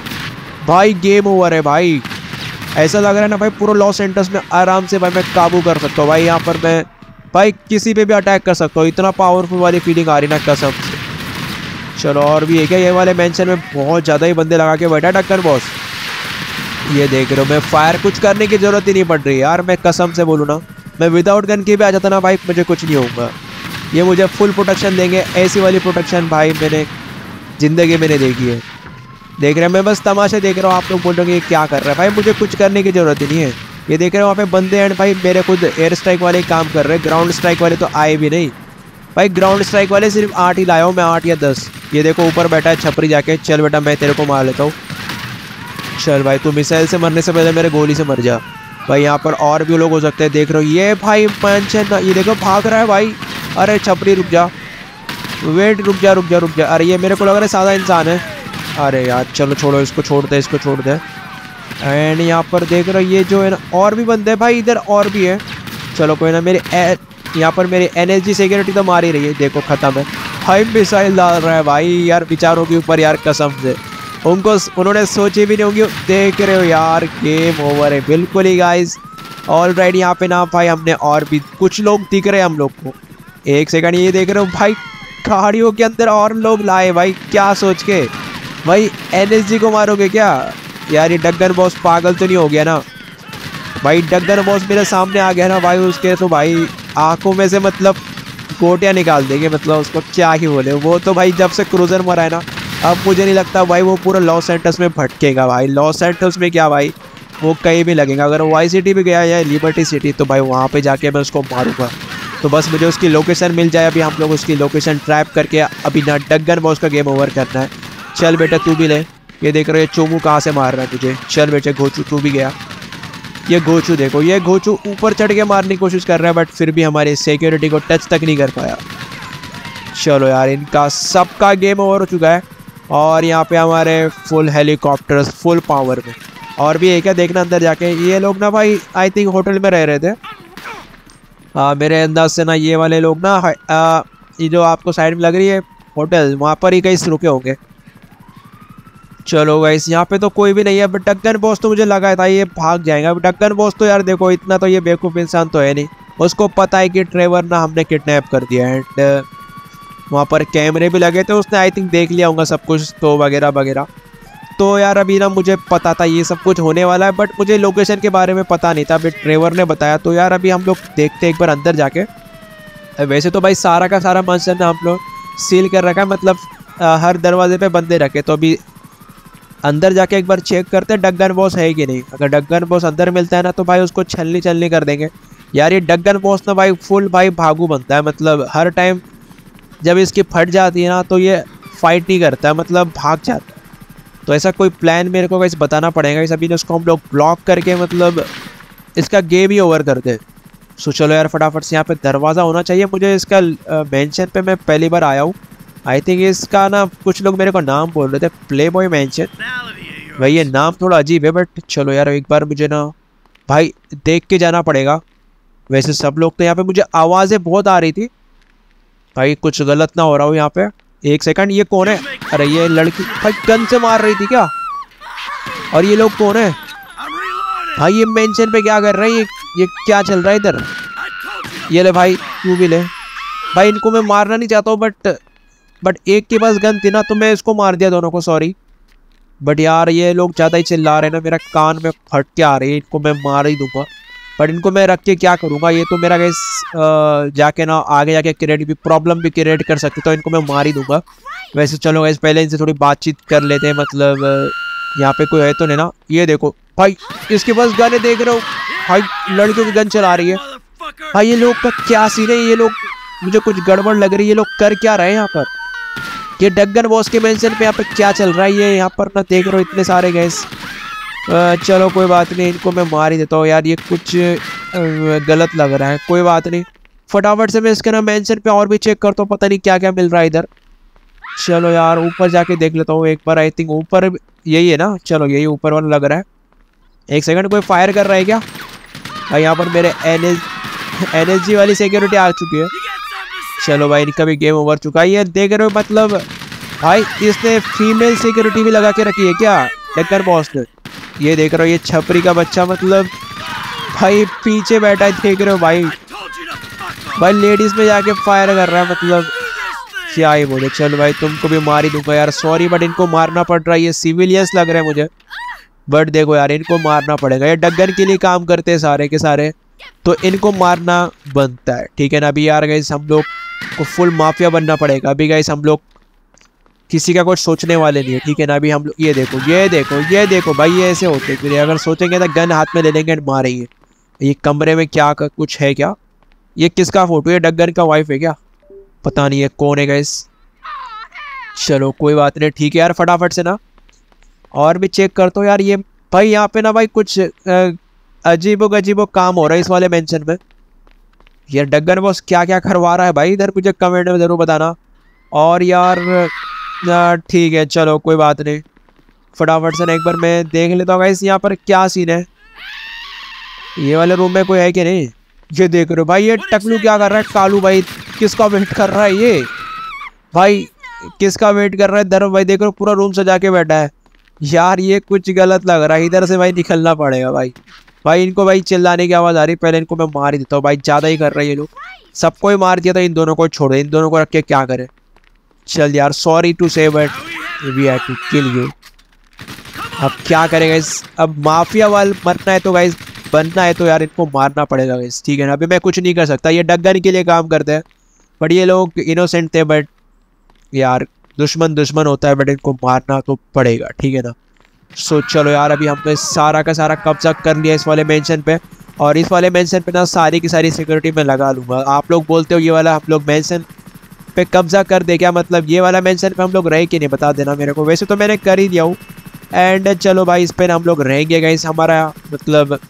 भाई। गेम ओवर है भाई। ऐसा लग रहा है ना भाई, पूरा लॉस एंटस में आराम से भाई मैं काबू कर सकता हूँ भाई। यहाँ पर मैं भाई किसी पे भी अटैक कर सकता हूँ, इतना पावरफुल वाली फीलिंग आ रही ना कसम से। चलो और भी है क्या? ये वाले मेंशन में बहुत ज़्यादा ही बंदे लगा के बैठा डक्कर बॉस। ये देख रहे हो, मैं फायर कुछ करने की ज़रूरत ही नहीं पड़ रही यार। मैं कसम से बोलूँ ना, मैं विदाउट गन के भी आ जाता ना भाई, मुझे कुछ नहीं होगा। ये मुझे फुल प्रोटेक्शन देंगे, ऐसी वाली प्रोटेक्शन भाई मैंने ज़िंदगी में नहीं देखी है। देख रहे हैं, मैं बस तमाशे देख रहा हूँ। आप लोग बोल रहे हो ये क्या कर रहा है भाई? मुझे कुछ करने की ज़रूरत ही नहीं है। ये देख रहे हो वहाँ पे बंदे एंड भाई मेरे खुद एयर स्ट्राइक वाले काम कर रहे हैं, ग्राउंड स्ट्राइक वाले तो आए भी नहीं भाई। ग्राउंड स्ट्राइक वाले सिर्फ 8 ही लाया हूँ मैं, 8 या 10। ये देखो ऊपर बैठा है छपरी जाके। चल बेटा मैं तेरे को मार लेता हूँ। चल भाई, तू मिसाइल से मरने से पहले मेरे गोली से मर जा भाई। यहाँ पर और भी लोग हो सकते हैं। देख रहे हो ये भाई मेंशन, ये देखो भाग रहा है भाई। अरे छपरी रुक जा, वेट रुक जा रुक जा रुक जा। अरे ये मेरे को लग रहा है सादा इंसान है। अरे यार चलो छोड़ो, इसको छोड़ दे, इसको छोड़ दे। एंड यहाँ पर देख रहे हो ये जो है ना और भी बंदे भाई, इधर और भी है। चलो कोई ना, मेरे यहाँ पर मेरी एनर्जी सिक्योरिटी तो मार ही रही है। देखो खत्म है भाई, मिसाइल डाल रहा है भाई यार बेचारों के ऊपर यार, कसम से उन्होंने सोची भी नहीं होंगी। देख रहे हो यार, गेम ओवर है बिल्कुल ही गाइस। ऑलराइट, यहाँ पे ना भाई हमने और भी कुछ लोग दिख रहे हैं हम लोग को। एक सेकंड, ये देख रहे हो भाई गाड़ियों के अंदर और लोग लाए भाई, क्या सोच के भाई एनएसजी को मारोगे क्या यार? ये डगन बॉस पागल तो नहीं हो गया ना भाई? डगन बॉस मेरे सामने आ गया ना भाई, उसके तो भाई आंखों में से मतलब गोटियाँ निकाल देंगे, मतलब उसको क्या ही बोले। वो तो भाई जब से क्रूजर मरा है ना, अब मुझे नहीं लगता भाई वो पूरा लॉस एंटस में भटकेगा भाई। लॉस एंटस में क्या भाई, वो कहीं भी लगेगा। अगर वो वाई सिटी भी गया या लिबर्टी सिटी तो भाई वहाँ पे जाके मैं उसको मारूंगा। तो बस मुझे उसकी लोकेशन मिल जाए। अभी हम लोग उसकी लोकेशन ट्रैप करके अभी ना डगन बॉस का गेम ओवर करना है। चल बेटा तू भी ले। ये देख रहे हो चोमू कहाँ से मार रहा है तुझे। चल बेटे गोचू तू भी गया। ये गोचू देखो, ये गोचू ऊपर चढ़ के मारने की कोशिश कर रहा है बट फिर भी हमारी सिक्योरिटी को टच तक नहीं कर पाया। चलो यार, इनका सबका गेम ओवर हो चुका है और यहाँ पे हमारे फुल हेलीकॉप्टर्स फुल पावर में। और भी एक है देखना अंदर जाके। ये लोग ना भाई आई थिंक होटल में रह रहे थे। मेरे अंदाज से ना ये वाले लोग ना ये जो आपको साइड में लग रही है होटल, वहाँ पर ही कहीं रुके होंगे। चलो गाइस, यहाँ पे तो कोई भी नहीं है बट डगन बॉस तो मुझे लगा था ये भाग जाएगा। डगन बॉस तो यार देखो इतना तो ये बेवकूफ़ इंसान तो है नहीं, उसको पता है कि ट्रेवर ना हमने किडनैप कर दिया। एंड वहाँ पर कैमरे भी लगे थे, उसने आई थिंक देख लिया होगा सब कुछ तो वगैरह वगैरह। तो यार अभी ना मुझे पता था ये सब कुछ होने वाला है बट मुझे लोकेशन के बारे में पता नहीं था। अभी ट्रेवर ने बताया। तो यार अभी हम लोग देखते हैं एक बार अंदर जाके। वैसे तो भाई सारा का सारा मंजर ना हम लोग सील कर रखा है, मतलब हर दरवाजे पे बंदे रखे। तो अभी अंदर जाके एक बार चेक करते हैं डगन बॉस है कि नहीं। अगर डगन बॉस अंदर मिलता है ना तो भाई उसको छलनी कर देंगे। यार ये डगन बॉस ना भाई फुल भाई भागू बनता है, मतलब हर टाइम जब इसकी फट जाती है ना तो ये फाइट नहीं करता है, मतलब भाग जाता है। तो ऐसा कोई प्लान मेरे को वैसे बताना पड़ेगा। इस अभी उसको हम लोग ब्लॉक करके मतलब इसका गेम ही ओवर कर दे। सो चलो यार फटाफट से यहाँ पे दरवाज़ा होना चाहिए। मुझे इसका मेंशन पे मैं पहली बार आया हूँ। आई थिंक इसका ना कुछ लोग मेरे को नाम बोल रहे थे प्ले बॉय मेंशन। भाई ये नाम थोड़ा अजीब है बट चलो यार एक बार मुझे ना भाई देख के जाना पड़ेगा। वैसे सब लोग तो यहाँ पे मुझे आवाज़ें बहुत आ रही थी भाई, कुछ गलत ना हो रहा हो यहाँ पे। एक सेकंड, ये कौन है? अरे ये लड़की भाई गन से मार रही थी क्या? और ये लोग कौन है भाई? ये मेंशन पे क्या कर रहे हैं? ये क्या चल रहा है इधर? ये ले भाई, तू भी ले भाई। इनको मैं मारना नहीं चाहता हूँ बट एक के पास गन थी ना तो मैं इसको मार दिया दोनों को, सॉरी। बट यार ये लोग ज़्यादा ही चिल्ला रहे हैं ना, मेरा कान में फट के आ रही है। इनको मैं मार ही दूंगा, बट इनको मैं रख के क्या करूँगा? ये तो मेरा गैस जाके ना आगे जाके क्रिएट भी प्रॉब्लम भी क्रिएट कर सकते, तो इनको मैं मार ही दूंगा। वैसे चलो गैस पहले इनसे थोड़ी बातचीत कर लेते हैं। मतलब यहाँ पे कोई है तो नहीं ना? ये देखो भाई, इसके पास गन है, देख रहे हो भाई? लड़कियों की गन चला रही है भाई। ये लोग का क्या सीन है? ये लोग, मुझे कुछ गड़बड़ लग रही है। ये लोग कर क्या रहे हैं यहाँ पर? ये डगन बॉस के मेंशन पे यहाँ पे क्या चल रहा है? ये यहाँ पर ना देख रहे हो इतने सारे गैस। चलो कोई बात नहीं, इनको मैं मार ही देता हूँ यार। ये कुछ गलत लग रहा है, कोई बात नहीं। फटाफट से मैं इसके ना मेंशन पे और भी चेक करता हूँ, पता नहीं क्या क्या मिल रहा है इधर। चलो यार ऊपर जाके देख लेता हूँ एक बार। आई थिंक ऊपर यही है ना? चलो यही ऊपर वाला लग रहा है। एक सेकंड, कोई फायर कर रहा है क्या भाई? यहाँ पर मेरे एनएसजी वाली सिक्योरिटी आ चुकी है। चलो भाई, इनका भी गेम ओवर चुका है। ये देख रहे हो, मतलब भाई इसने फीमेल सिक्योरिटी भी लगा के रखी है क्या डगन बॉस ने? ये देख रहे हो, ये छपरी का बच्चा मतलब भाई पीछे बैठा है, देख रहे हो भाई? भाई लेडीज में जाके फायर कर रहा है, मतलब क्या ही बोले। चलो भाई तुमको भी मार ही दूंगा यार, सॉरी बट इनको मारना पड़ रहा है। ये सिविलियंस लग रहे हैं मुझे, बट देखो यार इनको मारना पड़ेगा। ये डगन के लिए काम करते हैं सारे के सारे, तो इनको मारना बनता है, ठीक है ना? अभी यार गाइस हम लोग को फुल माफिया बनना पड़ेगा। अभी गाइस हम लोग किसी का कुछ सोचने वाले नहीं है, ठीक है ना? अभी हम लोग ये देखो ये देखो ये देखो भाई, ये ऐसे होते फिर। अगर सोचेंगे तो गन हाथ में ले लेंगे और मारेंगे। ये कमरे में क्या कुछ है क्या? ये किसका फोटो है? डगन का वाइफ है क्या? पता नहीं है कौन है गाइस। चलो कोई बात नहीं, ठीक है यार। फटाफट से ना और भी चेक करता हूँ यार। ये भाई यहाँ पे ना भाई कुछ अजीबो गजीबो काम हो रहा है इस वाले मेंशन में। यार डगन बॉस क्या क्या करवा रहा है भाई इधर, मुझे कमेंट में ज़रूर बताना। और यार ठीक है, चलो कोई बात नहीं। फटाफट से ना एक बार मैं देख लेता हूँ गाइस यहाँ पर क्या सीन है। ये वाले रूम में कोई है कि नहीं? ये देख रहे हो भाई, ये टकलू क्या कर रहा है? कालू भाई किसका वेट कर रहा है ये भाई? किसका वेट कर रहा है? धर्म भाई देख रहे हो पूरा रूम सजा के बैठा है यार। ये कुछ गलत लग रहा है, इधर से भाई निकलना पड़ेगा भाई। भाई इनको भाई चिल्लाने की आवाज़ आ रही है, पहले इनको मैं मार ही देता हूँ भाई। ज़्यादा ही कर रहे हैं ये लोग, सबको ही मार दिया था, इन दोनों को छोड़, इन दोनों को रख के क्या करें? चल यार, sorry to say but we have to kill you. अब क्या करेगा इस, अब माफिया वाल मरना है तो गाइस, बनना है तो यार इनको मारना पड़ेगा गाइस, ठीक है ना? अभी मैं कुछ नहीं कर सकता, ये डगन के लिए काम करते हैं, बट ये लोग इनोसेंट थे। बट यार दुश्मन दुश्मन होता है, बट इनको मारना तो पड़ेगा, ठीक है ना? सो चलो यार, अभी हमने सारा का सारा कब्जा कर लिया इस वाले मेंशन पे, और इस वाले मेंशन पे ना सारी की सारी सिक्योरिटी मैं लगा लूँगा। आप लोग बोलते हो ये वाला हम लोग मेंशन पे कब्जा कर दे क्या? मतलब ये वाला मेंशन पे हम लोग रहे कि नहीं, बता देना मेरे को। वैसे तो मैंने कर ही दिया हूँ, एंड चलो भाई इस पर हम लोग रहेंगे गाइस। हमारा मतलब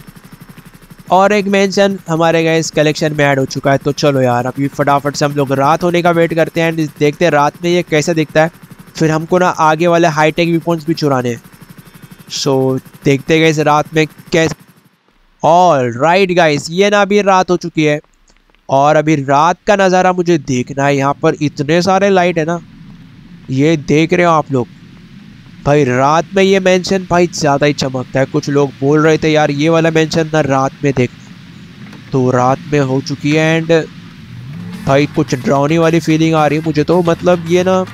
और एक मेंशन हमारे गाइस कलेक्शन में ऐड हो चुका है। तो चलो यार अभी फटाफट से हम लोग रात होने का वेट करते हैं, एंड देखते हैं रात में ये कैसा दिखता है। फिर हमको ना आगे वाले हाईटेक वेपन्स भी चुराने हैं। सो देखते गाइस रात में कैसे। ऑल राइट गाइस, ये ना अभी रात हो चुकी है, और अभी रात का नज़ारा मुझे देखना है। यहाँ पर इतने सारे लाइट है ना, ये देख रहे हो आप लोग भाई। रात में ये मेंशन भाई ज़्यादा ही चमकता है। कुछ लोग बोल रहे थे यार ये वाला मेंशन ना रात में देख, तो रात में हो चुकी है, एंड भाई कुछ डरावनी वाली फीलिंग आ रही है मुझे तो। मतलब ये ना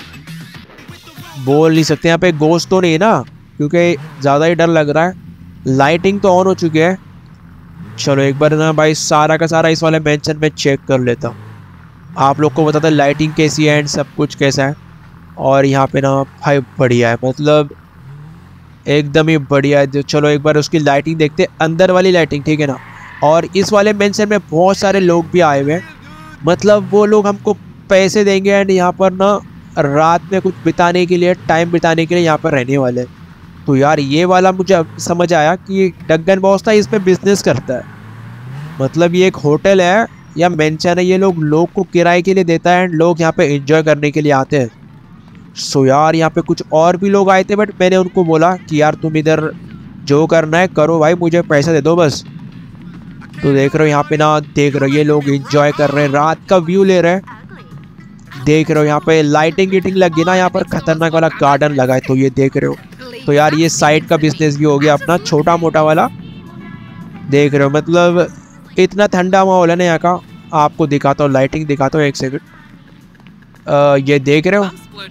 बोल नहीं सकते यहाँ पे गोश्त तो नहीं है ना, क्योंकि ज़्यादा ही डर लग रहा है। लाइटिंग तो ऑन हो चुकी है। चलो एक बार ना भाई सारा का सारा इस वाले मेंशन में चेक कर लेता हूँ, आप लोग को बताता लाइटिंग कैसी है एंड सब कुछ कैसा है। और यहाँ पे ना भाई बढ़िया है, मतलब एकदम ही बढ़िया है। चलो एक बार उसकी लाइटिंग देखते हैं, अंदर वाली लाइटिंग, ठीक है ना? और इस वाले मेंशन में बहुत सारे लोग भी आए हुए हैं, मतलब वो लोग हमको पैसे देंगे, एंड यहाँ पर ना रात में कुछ बिताने के लिए, टाइम बिताने के लिए यहाँ पर रहने वाले हैं। तो यार ये वाला मुझे समझ आया कि डगन बॉस था इस पर बिजनेस करता है। मतलब ये एक होटल है या मेंशन है, ये लोग को किराए के लिए देता है, एंड लोग यहाँ पे एंजॉय करने के लिए आते हैं। सो यार यहाँ पे कुछ और भी लोग आए थे, बट मैंने उनको बोला कि यार तुम इधर जो करना है करो भाई, मुझे पैसा दे दो बस। तो देख रहे हो यहाँ पे ना, देख रहे हो ये लोग एंजॉय कर रहे हैं, रात का व्यू ले रहे हैं। देख रहे हो यहाँ पे लाइटिंग गिटिंग लगी ना, यहाँ पर खतरनाक वाला गार्डन लगा है, तो ये देख रहे हो। तो यार ये साइड का बिजनेस भी हो गया अपना छोटा मोटा वाला। देख रहे हो मतलब इतना ठंडा माहौल है ना यहाँ का। आपको दिखाता हूँ, लाइटिंग दिखाता हूँ, एक सेकंड। ये देख रहे हो,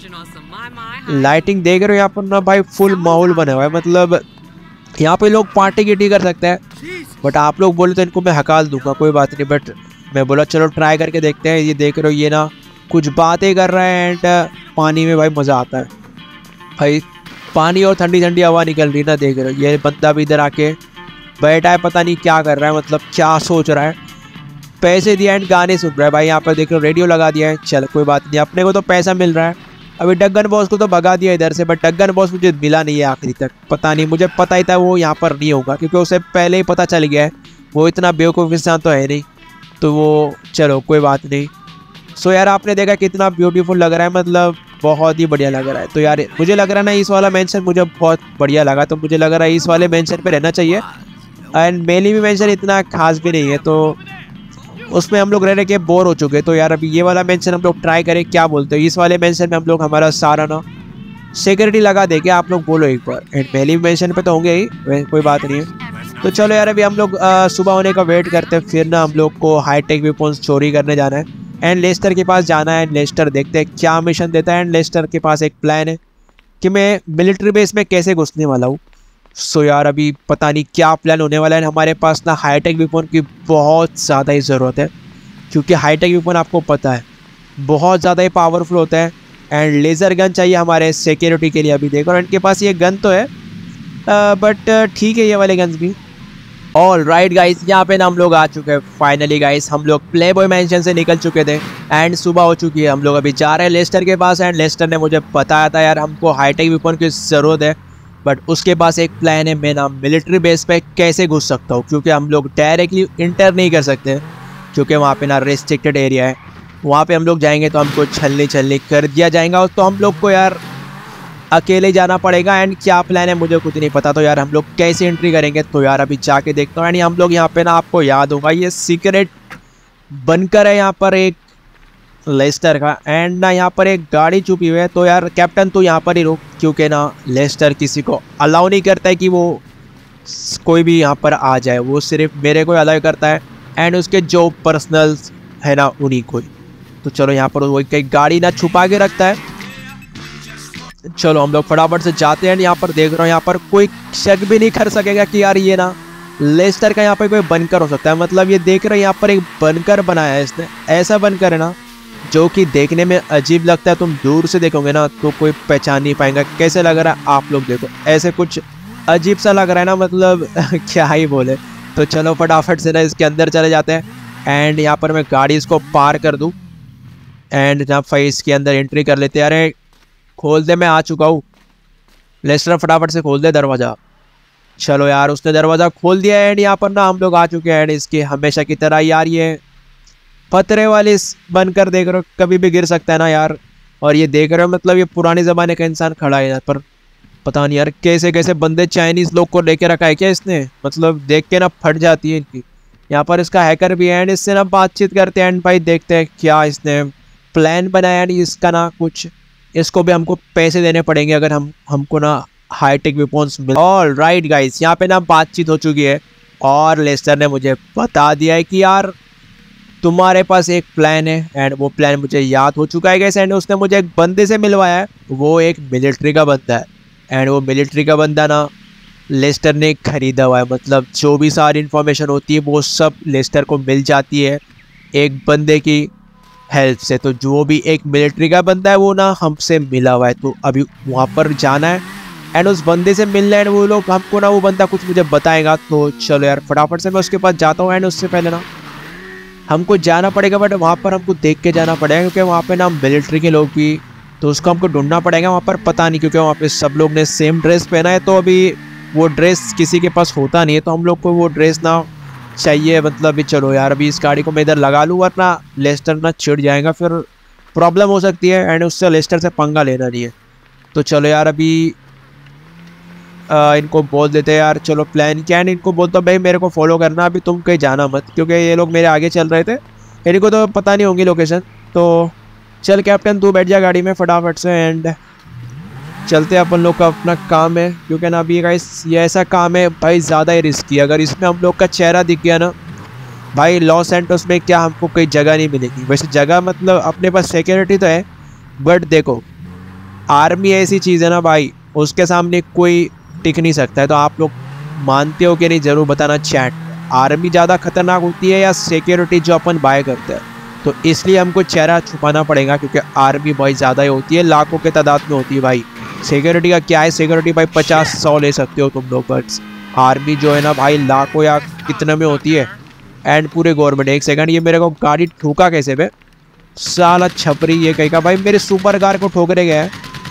लाइटिंग देख रहे हो यहाँ पर ना भाई, फुल माहौल बना हुआ है। मतलब यहाँ पे लोग पार्टी गिटी कर सकते हैं, बट आप लोग बोले तो इनको मैं हकाल दूंगा, कोई बात नहीं। बट मैं बोला चलो ट्राई करके देखते हैं। ये देख रहे हो, ये ना कुछ बातें कर रहे हैं एंड पानी में भाई मज़ा आता है भाई। पानी और ठंडी ठंडी हवा निकल रही ना, देख रहे हो। ये बंदा भी इधर आके बैठा है, पता नहीं क्या कर रहा है, मतलब क्या सोच रहा है। पैसे दिया एंड गाने सुन रहा है भाई। यहाँ पर देख रहे हो, रेडियो लगा दिया है। चल कोई बात नहीं, अपने को तो पैसा मिल रहा है। अभी डगन बॉस को तो भगा दिया इधर से, बट डगन बॉस मुझे मिला नहीं है आखिरी तक। पता नहीं, मुझे पता ही था वो यहाँ पर नहीं होगा, क्योंकि उसे पहले ही पता चल गया है। वो इतना बेवकूफ़ इंसान तो है नहीं, तो वो चलो कोई बात नहीं। सो यार आपने देखा कितना ब्यूटीफुल लग रहा है, मतलब बहुत ही बढ़िया लग रहा है। तो यार मुझे लग रहा है ना, इस वाला मेंशन मुझे बहुत बढ़िया लगा, तो मुझे लग रहा है इस वाले मेंशन पे रहना चाहिए। एंड मेनली भी मेंशन इतना खास भी नहीं है, तो उसमें हम लोग रह के बोर हो चुके। तो यार अभी ये वाला मेंशन हम लोग ट्राई करें, क्या बोलते हो? इस वाले मेंशन में हम लोग हमारा सारा ना सिक्योरिटी लगा देंगे, आप लोग बोलो एक बार। एंड मेनली मेंशन पे तो होंगे ही, कोई बात नहीं है। तो चलो यार अभी हम लोग सुबह होने का वेट करते हैं, फिर ना हम लोग को हाईटेक वेपन्स चोरी करने जाना है एंड लेस्टर के पास जाना है। लेस्टर देखते हैं क्या मिशन देता है। एंड लेस्टर के पास एक प्लान है कि मैं मिलिट्री बेस में कैसे घुसने वाला हूँ। सो यार अभी पता नहीं क्या प्लान होने वाला है। हमारे पास ना हाईटेक वेपन की बहुत ज़्यादा ही ज़रूरत है, क्योंकि हाईटेक वेपन आपको पता है बहुत ज़्यादा ही पावरफुल होता है। एंड लेज़र गन चाहिए हमारे सिक्योरिटी के लिए। अभी देखो, और इनके पास ये गन तो है, बट ठीक है ये वाले गन्स भी। ऑल राइट गाइस, यहाँ पे ना हम लोग आ चुके हैं फाइनली गाइस। हम लोग प्ले बॉय मैंशन से निकल चुके थे एंड सुबह हो चुकी है। हम लोग अभी जा रहे हैं लेस्टर के पास। एंड लेस्टर ने मुझे बताया था यार हमको हाईटेक वेपन की ज़रूरत है, बट उसके पास एक प्लान है, मैं ना मिलिट्री बेस पे कैसे घुस सकता हूँ, क्योंकि हम लोग डायरेक्टली इंटर नहीं कर सकते, क्योंकि वहाँ पे ना रेस्ट्रिक्टेड एरिया है। वहाँ पे हम लोग जाएंगे तो हमको छलनी कर दिया जाएगा, तो हम लोग को यार अकेले जाना पड़ेगा। एंड क्या प्लान है मुझे कुछ नहीं पता, तो यार हम लोग कैसे एंट्री करेंगे, तो यार अभी जाके देखता हूँ। एंड हम लोग यहाँ पे ना, आपको याद होगा ये सीक्रेट बनकर है यहाँ पर एक लेस्टर का। एंड ना यहाँ पर एक गाड़ी छुपी हुई है, तो यार कैप्टन तो यहाँ पर ही रुक, क्योंकि ना लेस्टर किसी को अलाउ नहीं करता है कि वो कोई भी यहाँ पर आ जाए। वो सिर्फ मेरे को अलाउ करता है एंड उसके जो पर्सनल है ना उन्हीं को। तो चलो यहाँ पर वो कई गाड़ी ना छुपा के रखता है। चलो हम लोग फटाफट से जाते हैं। यहाँ पर देख रहा हूँ, यहाँ पर कोई शक भी नहीं कर सकेगा कि यार ये ना लेस्टर का यहाँ पर कोई बनकर हो सकता है। मतलब ये देख रहे हैं यहाँ पर एक बनकर बनाया है इसने, ऐसा बनकर है ना जो कि देखने में अजीब लगता है। तुम दूर से देखोगे ना तो कोई पहचान नहीं पाएगा कैसे लग रहा है। आप लोग देखो, ऐसे कुछ अजीब सा लग रहा है ना, मतलब क्या ही बोले। तो चलो फटाफट से ना इसके अंदर चले जाते हैं। एंड यहाँ पर मैं गाड़ी इसको पार कर दूँ एंड जहाँ फिर इसके अंदर एंट्री कर लेते हैं। अरे खोल दे, मैं आ चुका हूँ। लेस्टर फटाफट से खोल दे दरवाज़ा। चलो यार उसने दरवाज़ा खोल दिया एंड यहाँ पर ना हम लोग आ चुके हैं। एंड इसके हमेशा की तरह यार ये पतरे वाले बनकर देख रहे हो, कभी भी गिर सकता है ना यार। और ये देख रहे हो, मतलब ये पुराने ज़माने का इंसान खड़ा है यहाँ पर। पता नहीं यार कैसे कैसे बंदे चाइनीज़ लोग को लेके रखा है क्या इसने, मतलब देख के ना फट जाती है इनकी। यहाँ पर इसका हैकर भी है एंड इससे ना बातचीत करते हैं। एंड भाई देखते हैं क्या इसने प्लान बनाया। एंड इसका ना कुछ, इसको भी हमको पैसे देने पड़ेंगे अगर हमको ना हाईटेक वेपन्स मिल। ऑल राइट गाइस, यहाँ पे ना बातचीत हो चुकी है और लेस्टर ने मुझे बता दिया है कि यार तुम्हारे पास एक प्लान है। एंड वो प्लान मुझे याद हो चुका है गाइस। एंड उसने मुझे एक बंदे से मिलवाया है, वो एक मिलिट्री का बंदा है। एंड वो मिलिट्री का बंदा ना लेस्टर ने खरीदा हुआ है, मतलब जो भी सारी इन्फॉर्मेशन होती है वो सब लेस्टर को मिल जाती है एक बंदे की हेल्प से। तो जो भी एक मिलिट्री का बंदा है वो ना हमसे मिला हुआ है, तो अभी वहाँ पर जाना है एंड उस बंदे से मिलना है। वो लोग हमको ना, वो बंदा कुछ मुझे बताएगा। तो चलो यार फटाफट से मैं उसके पास जाता हूँ। एंड उससे पहले ना हमको जाना पड़ेगा, बट वहाँ पर हमको देख के जाना पड़ेगा, क्योंकि वहाँ पे ना मिलिट्री के लोग भी, तो उसको हमको ढूंढना पड़ेगा वहाँ पर। पता नहीं, क्योंकि वहाँ पे सब लोग ने सेम ड्रेस पहना है, तो अभी वो ड्रेस किसी के पास होता नहीं है, तो हम लोग को वो ड्रेस ना चाहिए। मतलब अभी चलो यार, अभी इस गाड़ी को मैं इधर लगा लूँ, वरना लेस्टर ना चिढ़ जाएगा, फिर प्रॉब्लम हो सकती है। एंड उससे लेस्टर से पंगा लेना नहीं है। तो चलो यार अभी इनको बोल देते हैं यार, चलो प्लान क्या है। इनको बोलता भाई मेरे को फॉलो करना, अभी तुम कहीं जाना मत, क्योंकि ये लोग मेरे आगे चल रहे थे, इनको तो पता नहीं होंगी लोकेशन। तो चल कैप्टन तू बैठ जा गाड़ी में फटाफट से। एंड चलते अपन लोग का अपना काम है, क्योंकि ना अभी गाइस ये ऐसा काम है भाई ज़्यादा ही रिस्की है। अगर इसमें हम लोग का चेहरा दिख गया ना भाई, लॉस एंटोस में क्या हमको कोई जगह नहीं मिलेगी। वैसे जगह मतलब अपने पास सिक्योरिटी तो है, बट देखो आर्मी ऐसी चीज़ है ना भाई, उसके सामने कोई टिक नहीं सकता है। तो आप लोग मानते हो कि नहीं, ज़रूर बताना चैट। आर्मी ज़्यादा खतरनाक होती है या सिक्योरिटी जो अपन बाय करते हैं? तो इसलिए हमको चेहरा छुपाना पड़ेगा, क्योंकि आर्मी भाई ज़्यादा ही होती है, लाखों के तादाद में होती है भाई। सिक्योरिटी का क्या है, सिक्योरिटी भाई 50-100 ले सकते हो तुम लोग, बट आर्मी जो है ना भाई लाखों या कितने में होती है। एंड पूरे गवर्नमेंट। एक सेकंड, ये मेरे को गाड़ी ठोका कैसे बे साला छपरी, ये कहीं का भाई मेरे सुपर कार को ठोकरे गया है।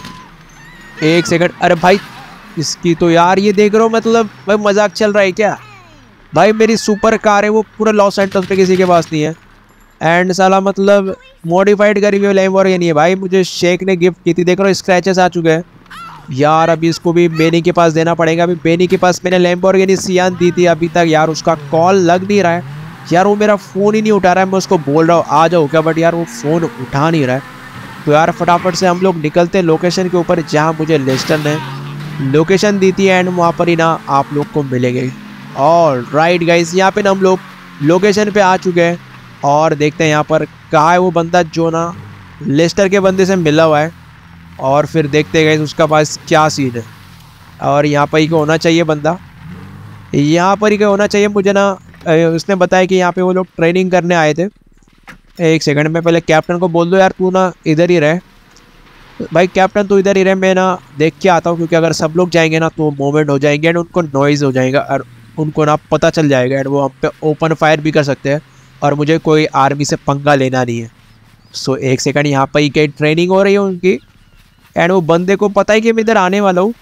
एक सेकंड, अरे भाई इसकी तो यार ये देख रहे हो, मतलब भाई मजाक चल रहा है क्या भाई? मेरी सुपर कार है वो पूरा लॉस एंटोस पे किसी के पास नहीं है। एंड साला मतलब मॉडिफाइड करी हुई लैम्बोर्गिनी है भाई, मुझे शेख ने गिफ्ट की थी। देख रहे हो स्क्रैचेस आ चुके हैं यार। अभी इसको भी बेनी के पास देना पड़ेगा। अभी बेनी के पास मैंने लैम्बोर्गिनी सियान दी थी, अभी तक यार उसका कॉल लग नहीं रहा है यार। वो मेरा फ़ोन ही नहीं उठा रहा है। मैं उसको बोल रहा हूँ आ जाओ क्या, बट यार वो फ़ोन उठा नहीं रहा है। तो यार फटाफट से हम लोग निकलते हैं लोकेशन के ऊपर, जहाँ मुझे लेस्टर ने लोकेशन दी थी। एंड वहाँ पर ही ना आप लोग को मिलेंगे। और राइट गाइस, यहाँ पे ना हम लोग लोकेशन पे आ चुके हैं और देखते हैं यहाँ पर कहाँ है वो बंदा जो ना लेस्टर के बंदे से मिला हुआ है। और फिर देखते हैं गाइस उसका पास क्या सीन है। और यहाँ पर ही को होना चाहिए बंदा, यहाँ पर ही को होना चाहिए मुझे ना। उसने बताया कि यहाँ पे वो लोग ट्रेनिंग करने आए थे। एक सेकंड में पहले कैप्टन को बोल दो यार तू ना इधर ही रहे। भाई कैप्टन तू इधर ही रहे, मैं ना देख के आता हूँ, क्योंकि अगर सब लोग जाएंगे ना तो मूवमेंट हो जाएंगे एंड उनको नॉइज़ हो जाएगा और उनको ना पता चल जाएगा एंड वो हम पे ओपन फायर भी कर सकते हैं। और मुझे कोई आर्मी से पंगा लेना नहीं है। सो एक सेकंड, यहाँ पर ही कहीं ट्रेनिंग हो रही है उनकी एंड वो बंदे को पता है कि मैं इधर आने वाला हूँ।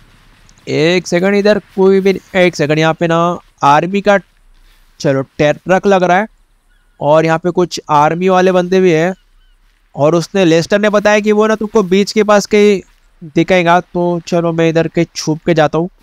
एक सेकंड, इधर कोई भी, एक सेकंड, यहाँ पे ना आर्मी का चलो ट्रक लग रहा है और यहाँ पे कुछ आर्मी वाले बंदे भी हैं। और उसने लेस्टर ने बताया कि वो ना तुमको बीच के पास कहीं दिखाएगा। तो चलो मैं इधर के छुप के जाता हूँ।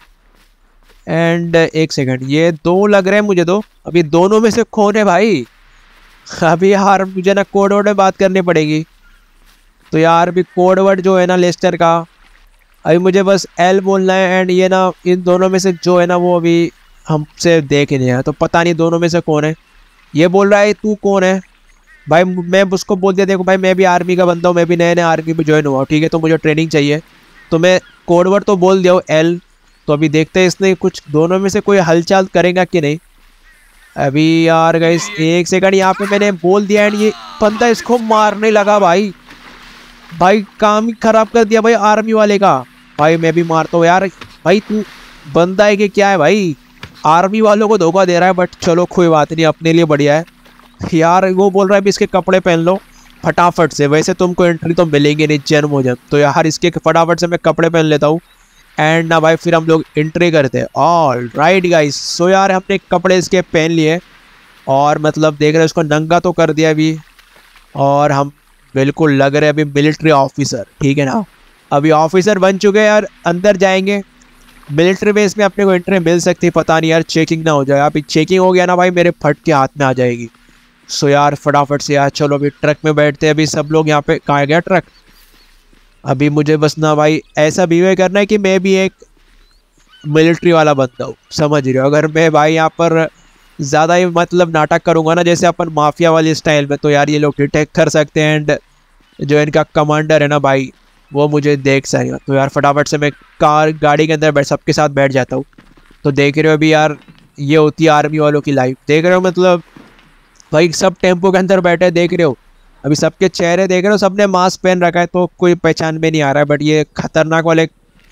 एंड एक सेकंड, ये दो लग रहे हैं मुझे तो। अभी दोनों में से कौन है भाई? अभी यार मुझे ना कोड वर्ड में बात करनी पड़ेगी। तो यार अभी कोड वर्ड जो है ना लेस्टर का, अभी मुझे बस एल बोलना है। एंड ये ना इन दोनों में से जो है ना वो अभी हमसे देख ही नहीं है, तो पता नहीं दोनों में से कौन है। ये बोल रहा है तू कौन है भाई? मैं उसको बोल दिया देखो भाई मैं भी आर्मी का बंदा हूँ, मैं भी नए नए आर्मी में ज्वाइन हुआ, ठीक है, तो मुझे ट्रेनिंग चाहिए। तो मैं कोड वर्ड तो बोल दिया हूँ एल। तो अभी देखते हैं इसने कुछ दोनों में से कोई हलचल करेगा कि नहीं। अभी यार गाइस एक सेकंड, यहाँ पे मैंने बोल दिया एंड ये बंदा इसको मारने लगा भाई। भाई काम ही खराब कर दिया भाई आर्मी वाले का। भाई मैं भी मारता हूँ यार। भाई तू बंदा है कि क्या है भाई? आर्मी वालों को धोखा दे रहा है, बट चलो कोई बात नहीं, अपने लिए बढ़िया है यार। वो बोल रहा है भी इसके कपड़े पहन लो फटाफट से, वैसे तुमको एंट्री तो मिलेंगे नहीं जन्म हो जन्म। तो यार इसके फटाफट से मैं कपड़े पहन लेता हूँ एंड ना भाई फिर हम लोग एंट्री करते हैं। ऑल राइट गाइस, सो यार हमने कपड़े इसके पहन लिए और मतलब देख रहे हैं उसको नंगा तो कर दिया अभी। और हम बिल्कुल लग रहे हैं अभी मिलिट्री ऑफिसर, ठीक है ना। अभी ऑफिसर बन चुके हैं यार, अंदर जाएंगे। मिलिट्री बेस में अपने को एंट्री मिल सकती है, पता नहीं यार चेकिंग ना हो जाए। अभी चेकिंग हो गया ना भाई मेरे फट के हाथ में आ जाएगी। सो यार फटाफट से यार चलो अभी ट्रक में बैठते हैं। अभी सब लोग यहाँ पे, कहाँ गया ट्रक? अभी मुझे बस ना भाई ऐसा बिहेव करना है कि मैं भी एक मिलिट्री वाला बंदा हूँ, समझ रहे हो। अगर मैं भाई यहाँ पर ज़्यादा ही मतलब नाटक करूँगा ना जैसे अपन माफिया वाली स्टाइल में, तो यार ये लोग डिटेक्ट कर सकते हैं एंड जो इनका कमांडर है ना भाई वो मुझे देख सकेगा। तो यार फटाफट से मैं गाड़ी के अंदर सबके साथ बैठ जाता हूँ। तो देख रहे हो अभी यार ये होती है आर्मी वालों की लाइफ, देख रहे हो, मतलब भाई सब टेम्पो के अंदर बैठे देख रहे हो। अभी सबके चेहरे देख रहे हो, सबने मास्क पहन रखा है तो कोई पहचान में नहीं आ रहा है। बट ये खतरनाक वाले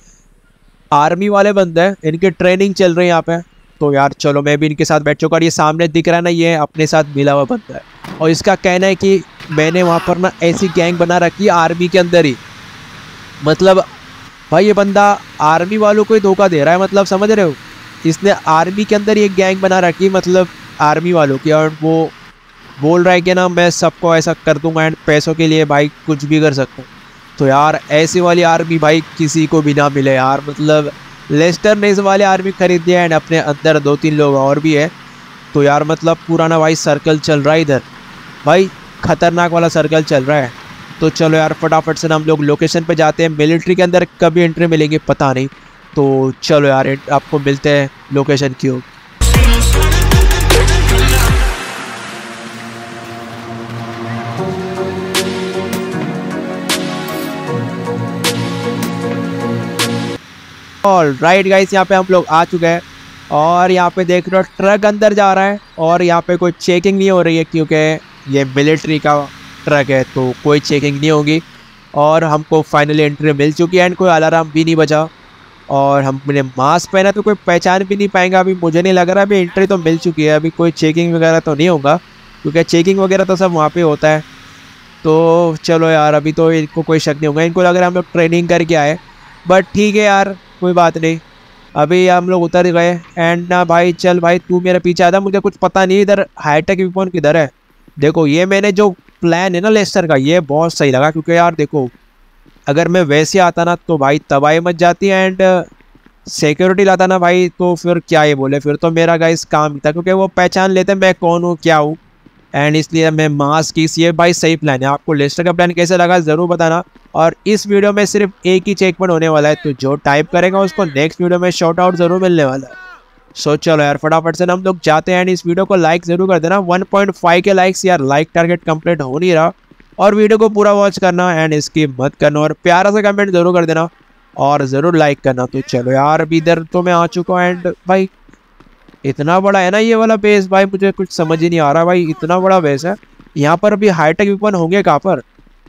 आर्मी वाले बंदे हैं, इनकी ट्रेनिंग चल रही है यहाँ पे। तो यार चलो मैं भी इनके साथ बैठ चुका। और ये सामने दिख रहा है ना, ये अपने साथ मिला हुआ बंदा है और इसका कहना है कि मैंने वहाँ पर ना ऐसी गैंग बना रखी है आर्मी के अंदर ही। मतलब भाई ये बंदा आर्मी वालों को ही धोखा दे रहा है, मतलब समझ रहे हो। इसने आर्मी के अंदर ही एक गैंग बना रखी, मतलब आर्मी वालों की। और वो बोल रहा है कि ना मैं सबको ऐसा कर दूंगा एंड पैसों के लिए भाई कुछ भी कर सकता हूँ। तो यार ऐसी वाली आर्मी भाई किसी को भी ना मिले यार। मतलब लेस्टर ने इस वाले आर्मी खरीद दिया एंड अपने अंदर 2-3 लोग और भी है। तो यार मतलब पुराना भाई सर्कल चल रहा है इधर, भाई खतरनाक वाला सर्कल चल रहा है। तो चलो यार फटाफट से ना हम लोग लोकेशन पे जाते हैं। मिलिट्री के अंदर कभी एंट्री मिलेंगे पता नहीं, तो चलो यार आपको मिलते हैं लोकेशन की ओर। और राइट गाइस, यहाँ पे हम लोग आ चुके हैं और यहाँ पे देख रहे हो ट्रक अंदर जा रहा है और यहाँ पे कोई चेकिंग नहीं हो रही है क्योंकि ये मिलिट्री का ट्रक है, तो कोई चेकिंग नहीं होगी। और हमको फाइनली एंट्री मिल चुकी है एंड कोई अलार्म भी नहीं बजा और हमने मास्क पहना तो कोई पहचान भी नहीं पाएगा। अभी मुझे नहीं लग रहा, अभी एंट्री तो मिल चुकी है, अभी कोई चेकिंग वगैरह तो नहीं होगा क्योंकि चेकिंग वगैरह तो सब वहाँ पे होता है। तो चलो यार अभी तो इनको कोई शक नहीं होगा, इनको लग रहा है हम लोग ट्रेनिंग करके आए, बट ठीक है यार कोई बात नहीं। अभी हम लोग उतर गए एंड ना भाई चल भाई तू मेरे पीछे आता, मुझे कुछ पता नहीं इधर हाईटेक वेपन किधर है। देखो ये मैंने जो प्लान है ना लेस्टर का, ये बहुत सही लगा क्योंकि यार देखो अगर मैं वैसे आता ना तो भाई तबाही मच जाती है एंड सिक्योरिटी लाता ना भाई तो फिर क्या ये बोले, फिर तो मेरा गाइस काम ही था क्योंकि वो पहचान लेते मैं कौन हूँ क्या हूँ। एंड इसलिए मैं मास्क की ये भाई सही प्लान है। आपको लेस्टर का प्लान कैसे लगा ज़रूर बताना। और इस वीडियो में सिर्फ एक ही चेक पॉइंट होने वाला है, तो जो टाइप करेगा उसको नेक्स्ट वीडियो में शॉर्ट आउट ज़रूर मिलने वाला है। सो चलो यार फटाफट से हम लोग जाते हैं एंड इस वीडियो को लाइक ज़रूर कर देना। 1.5 के लाइक्स यार, लाइक टारगेट कंप्लीट हो नहीं रहा। और वीडियो को पूरा वॉच करना एंड इसकी मत करना और प्यारा सा कमेंट ज़रूर कर देना और ज़रूर लाइक करना। तो चलो यार अभी इधर तो मैं आ चुका हूँ एंड भाई इतना बड़ा है ना ये वाला बेस, भाई मुझे कुछ समझ ही नहीं आ रहा भाई, इतना बड़ा बेस है। यहाँ पर अभी हाईटेक वेपन होंगे कहाँ पर?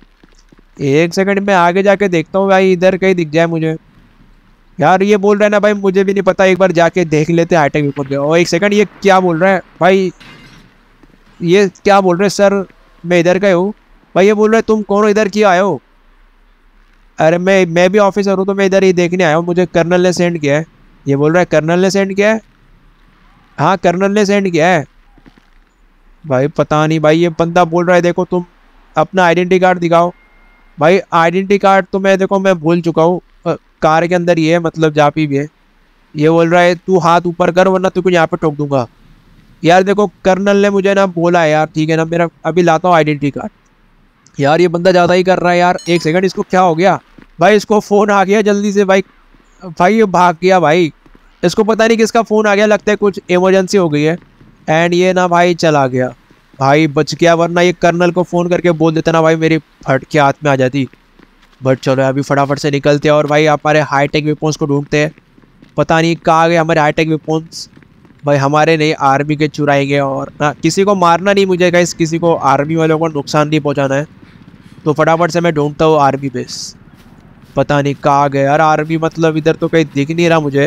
एक सेकंड में आगे जाके देखता हूँ भाई, इधर कहीं दिख जाए मुझे। यार ये बोल रहा है ना भाई, मुझे भी नहीं पता, एक बार जाके देख लेते हाईटेक वेपन पे। और एक सेकंड, ये क्या बोल रहा है भाई, ये क्या बोल रहे हैं सर? मैं इधर का हूँ भाई। ये बोल रहे तुम कौन हो, इधर क्यों आए हो? अरे मैं भी ऑफिसर हूँ, तो मैं इधर ही देखने आया हूँ, मुझे कर्नल ने सेंड किया है। ये बोल रहा है कर्नल ने सेंड किया है। हाँ कर्नल ने सेंड किया है भाई, पता नहीं भाई। ये बंदा बोल रहा है देखो तुम अपना आइडेंटिटी कार्ड दिखाओ। भाई आइडेंटिटी कार्ड तो मैं देखो मैं भूल चुका हूँ, कार के अंदर ही है, मतलब जहाँ भी है। ये बोल रहा है तू हाथ ऊपर कर वरना तुझको यहाँ पे ठोक दूंगा। यार देखो कर्नल ने मुझे ना बोला है यार, ठीक है ना, मेरा अभी लाता हूँ आइडेंटिटी कार्ड। यार ये बंदा ज़्यादा ही कर रहा है यार। एक सेकंड, इसको क्या हो गया भाई? इसको फ़ोन आ गया जल्दी से भाई। भाई ये भाग गया भाई, इसको पता नहीं किसका फ़ोन आ गया, लगता है कुछ इमरजेंसी हो गई है। एंड ये ना भाई चला गया भाई, बच गया, वरना ये कर्नल को फ़ोन करके बोल देता ना भाई मेरी फट के हाथ में आ जाती। बट चलो अभी फटाफट से निकलते हैं और भाई हमारे हाईटेक वेपन्स को ढूंढते हैं। पता नहीं कहाँ गए हमारे हाईटेक वेपन्स भाई, हमारे नहीं आर्मी के चुराएंगे। और ना किसी को मारना नहीं मुझे गाइस, किसी को आर्मी वालों को नुकसान नहीं पहुँचाना है। तो फटाफट से मैं ढूंढता हूँ आर्मी बेस। पता नहीं कहाँ गए यार आर्मी, मतलब इधर तो कहीं दिख नहीं रहा मुझे।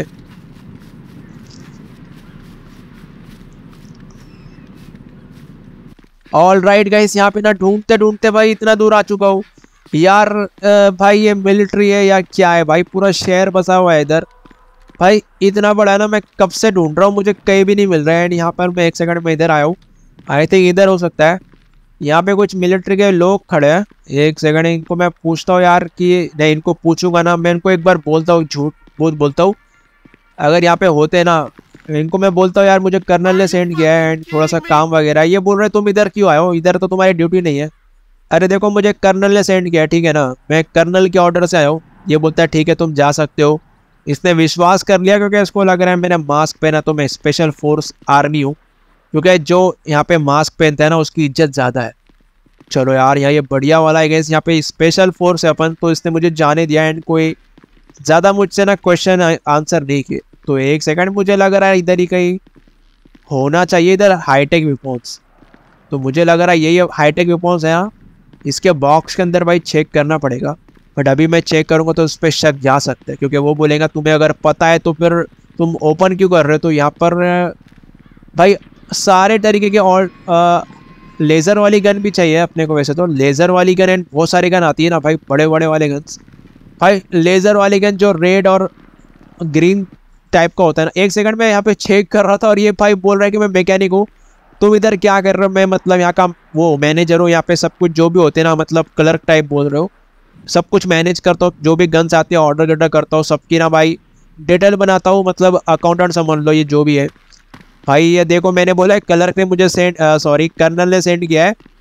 ऑल राइट गाइस, यहाँ पे ना ढूंढते ढूंढते भाई इतना दूर आ चुका हूँ यार। भाई ये मिलिट्री है या क्या है भाई? पूरा शहर बसा हुआ है इधर भाई, इतना बड़ा है ना। मैं कब से ढूंढ रहा हूँ, मुझे कहीं भी नहीं मिल रहा है। एंड यहाँ पर मैं एक सेकंड में इधर आया हूँ, आई थिंक इधर हो सकता है। यहाँ पे कुछ मिलिट्री के लोग खड़े हैं। एक सेकंड, इनको मैं पूछता हूँ यार कि नहीं, इनको पूछूंगा ना मैं, इनको एक बार बोलता हूँ, झूठ बोलता हूँ। अगर यहाँ पे होते ना, इनको मैं बोलता हूँ यार मुझे कर्नल ने सेंड किया है एंड थोड़ा सा काम वगैरह। ये बोल रहे तुम इधर क्यों आए हो, इधर तो तुम्हारी ड्यूटी नहीं है। अरे देखो मुझे कर्नल ने सेंड किया है, ठीक है ना, मैं कर्नल के ऑर्डर से आया हूँ। ये बोलता है ठीक है तुम जा सकते हो। इसने विश्वास कर लिया क्योंकि इसको लग रहा है मैंने मास्क पहना तो मैं स्पेशल फोर्स आर्मी हूँ, क्योंकि जो यहाँ पे मास्क पहनता है ना उसकी इज्जत ज़्यादा है। चलो यार यहाँ ये बढ़िया वाला है गैस, यहाँ पे स्पेशल फोर्स है अपन, तो इसने मुझे जाने दिया एंड कोई ज़्यादा मुझसे ना क्वेश्चन आंसर नहीं किए। तो एक सेकंड, मुझे लग रहा है इधर ही कहीं होना चाहिए, इधर हाईटेक वेपन्स। तो मुझे लग रहा है यही हाईटेक वेपन्स है यहाँ। इसके बॉक्स के अंदर भाई चेक करना पड़ेगा, बट अभी मैं चेक करूँगा तो उस पर शक जा सकता है, क्योंकि वो बोलेगा तुम्हें अगर पता है तो फिर तुम ओपन क्यों कर रहे हो। तो यहाँ पर भाई सारे तरीके के और लेज़र वाली गन भी चाहिए अपने को। वैसे तो लेज़र वाली गन एंड बहुत सारी गन आती है ना भाई, बड़े बड़े वाले गन्स। भाई लेज़र वाली गन जो रेड और ग्रीन टाइप का होता है ना। एक सेकंड में यहाँ पे चेक कर रहा था और ये भाई बोल रहा है कि मैं मैकेनिक हूँ। तुम इधर क्या कर रहे हो? मैं मतलब यहाँ का वो मैनेजर हूँ, यहाँ पे सब कुछ जो भी होते हैं ना, मतलब क्लर्क टाइप बोल रहे हो, सब कुछ मैनेज करता हूँ। जो भी गन्स आती है ऑर्डर करता हूँ सबकी ना भाई, डिटेल बनाता हूँ, मतलब अकाउंटेंट समझ लो ये जो भी है। भाई ये देखो मैंने बोला क्लर्क ने मुझे कर्नल ने सेंड किया है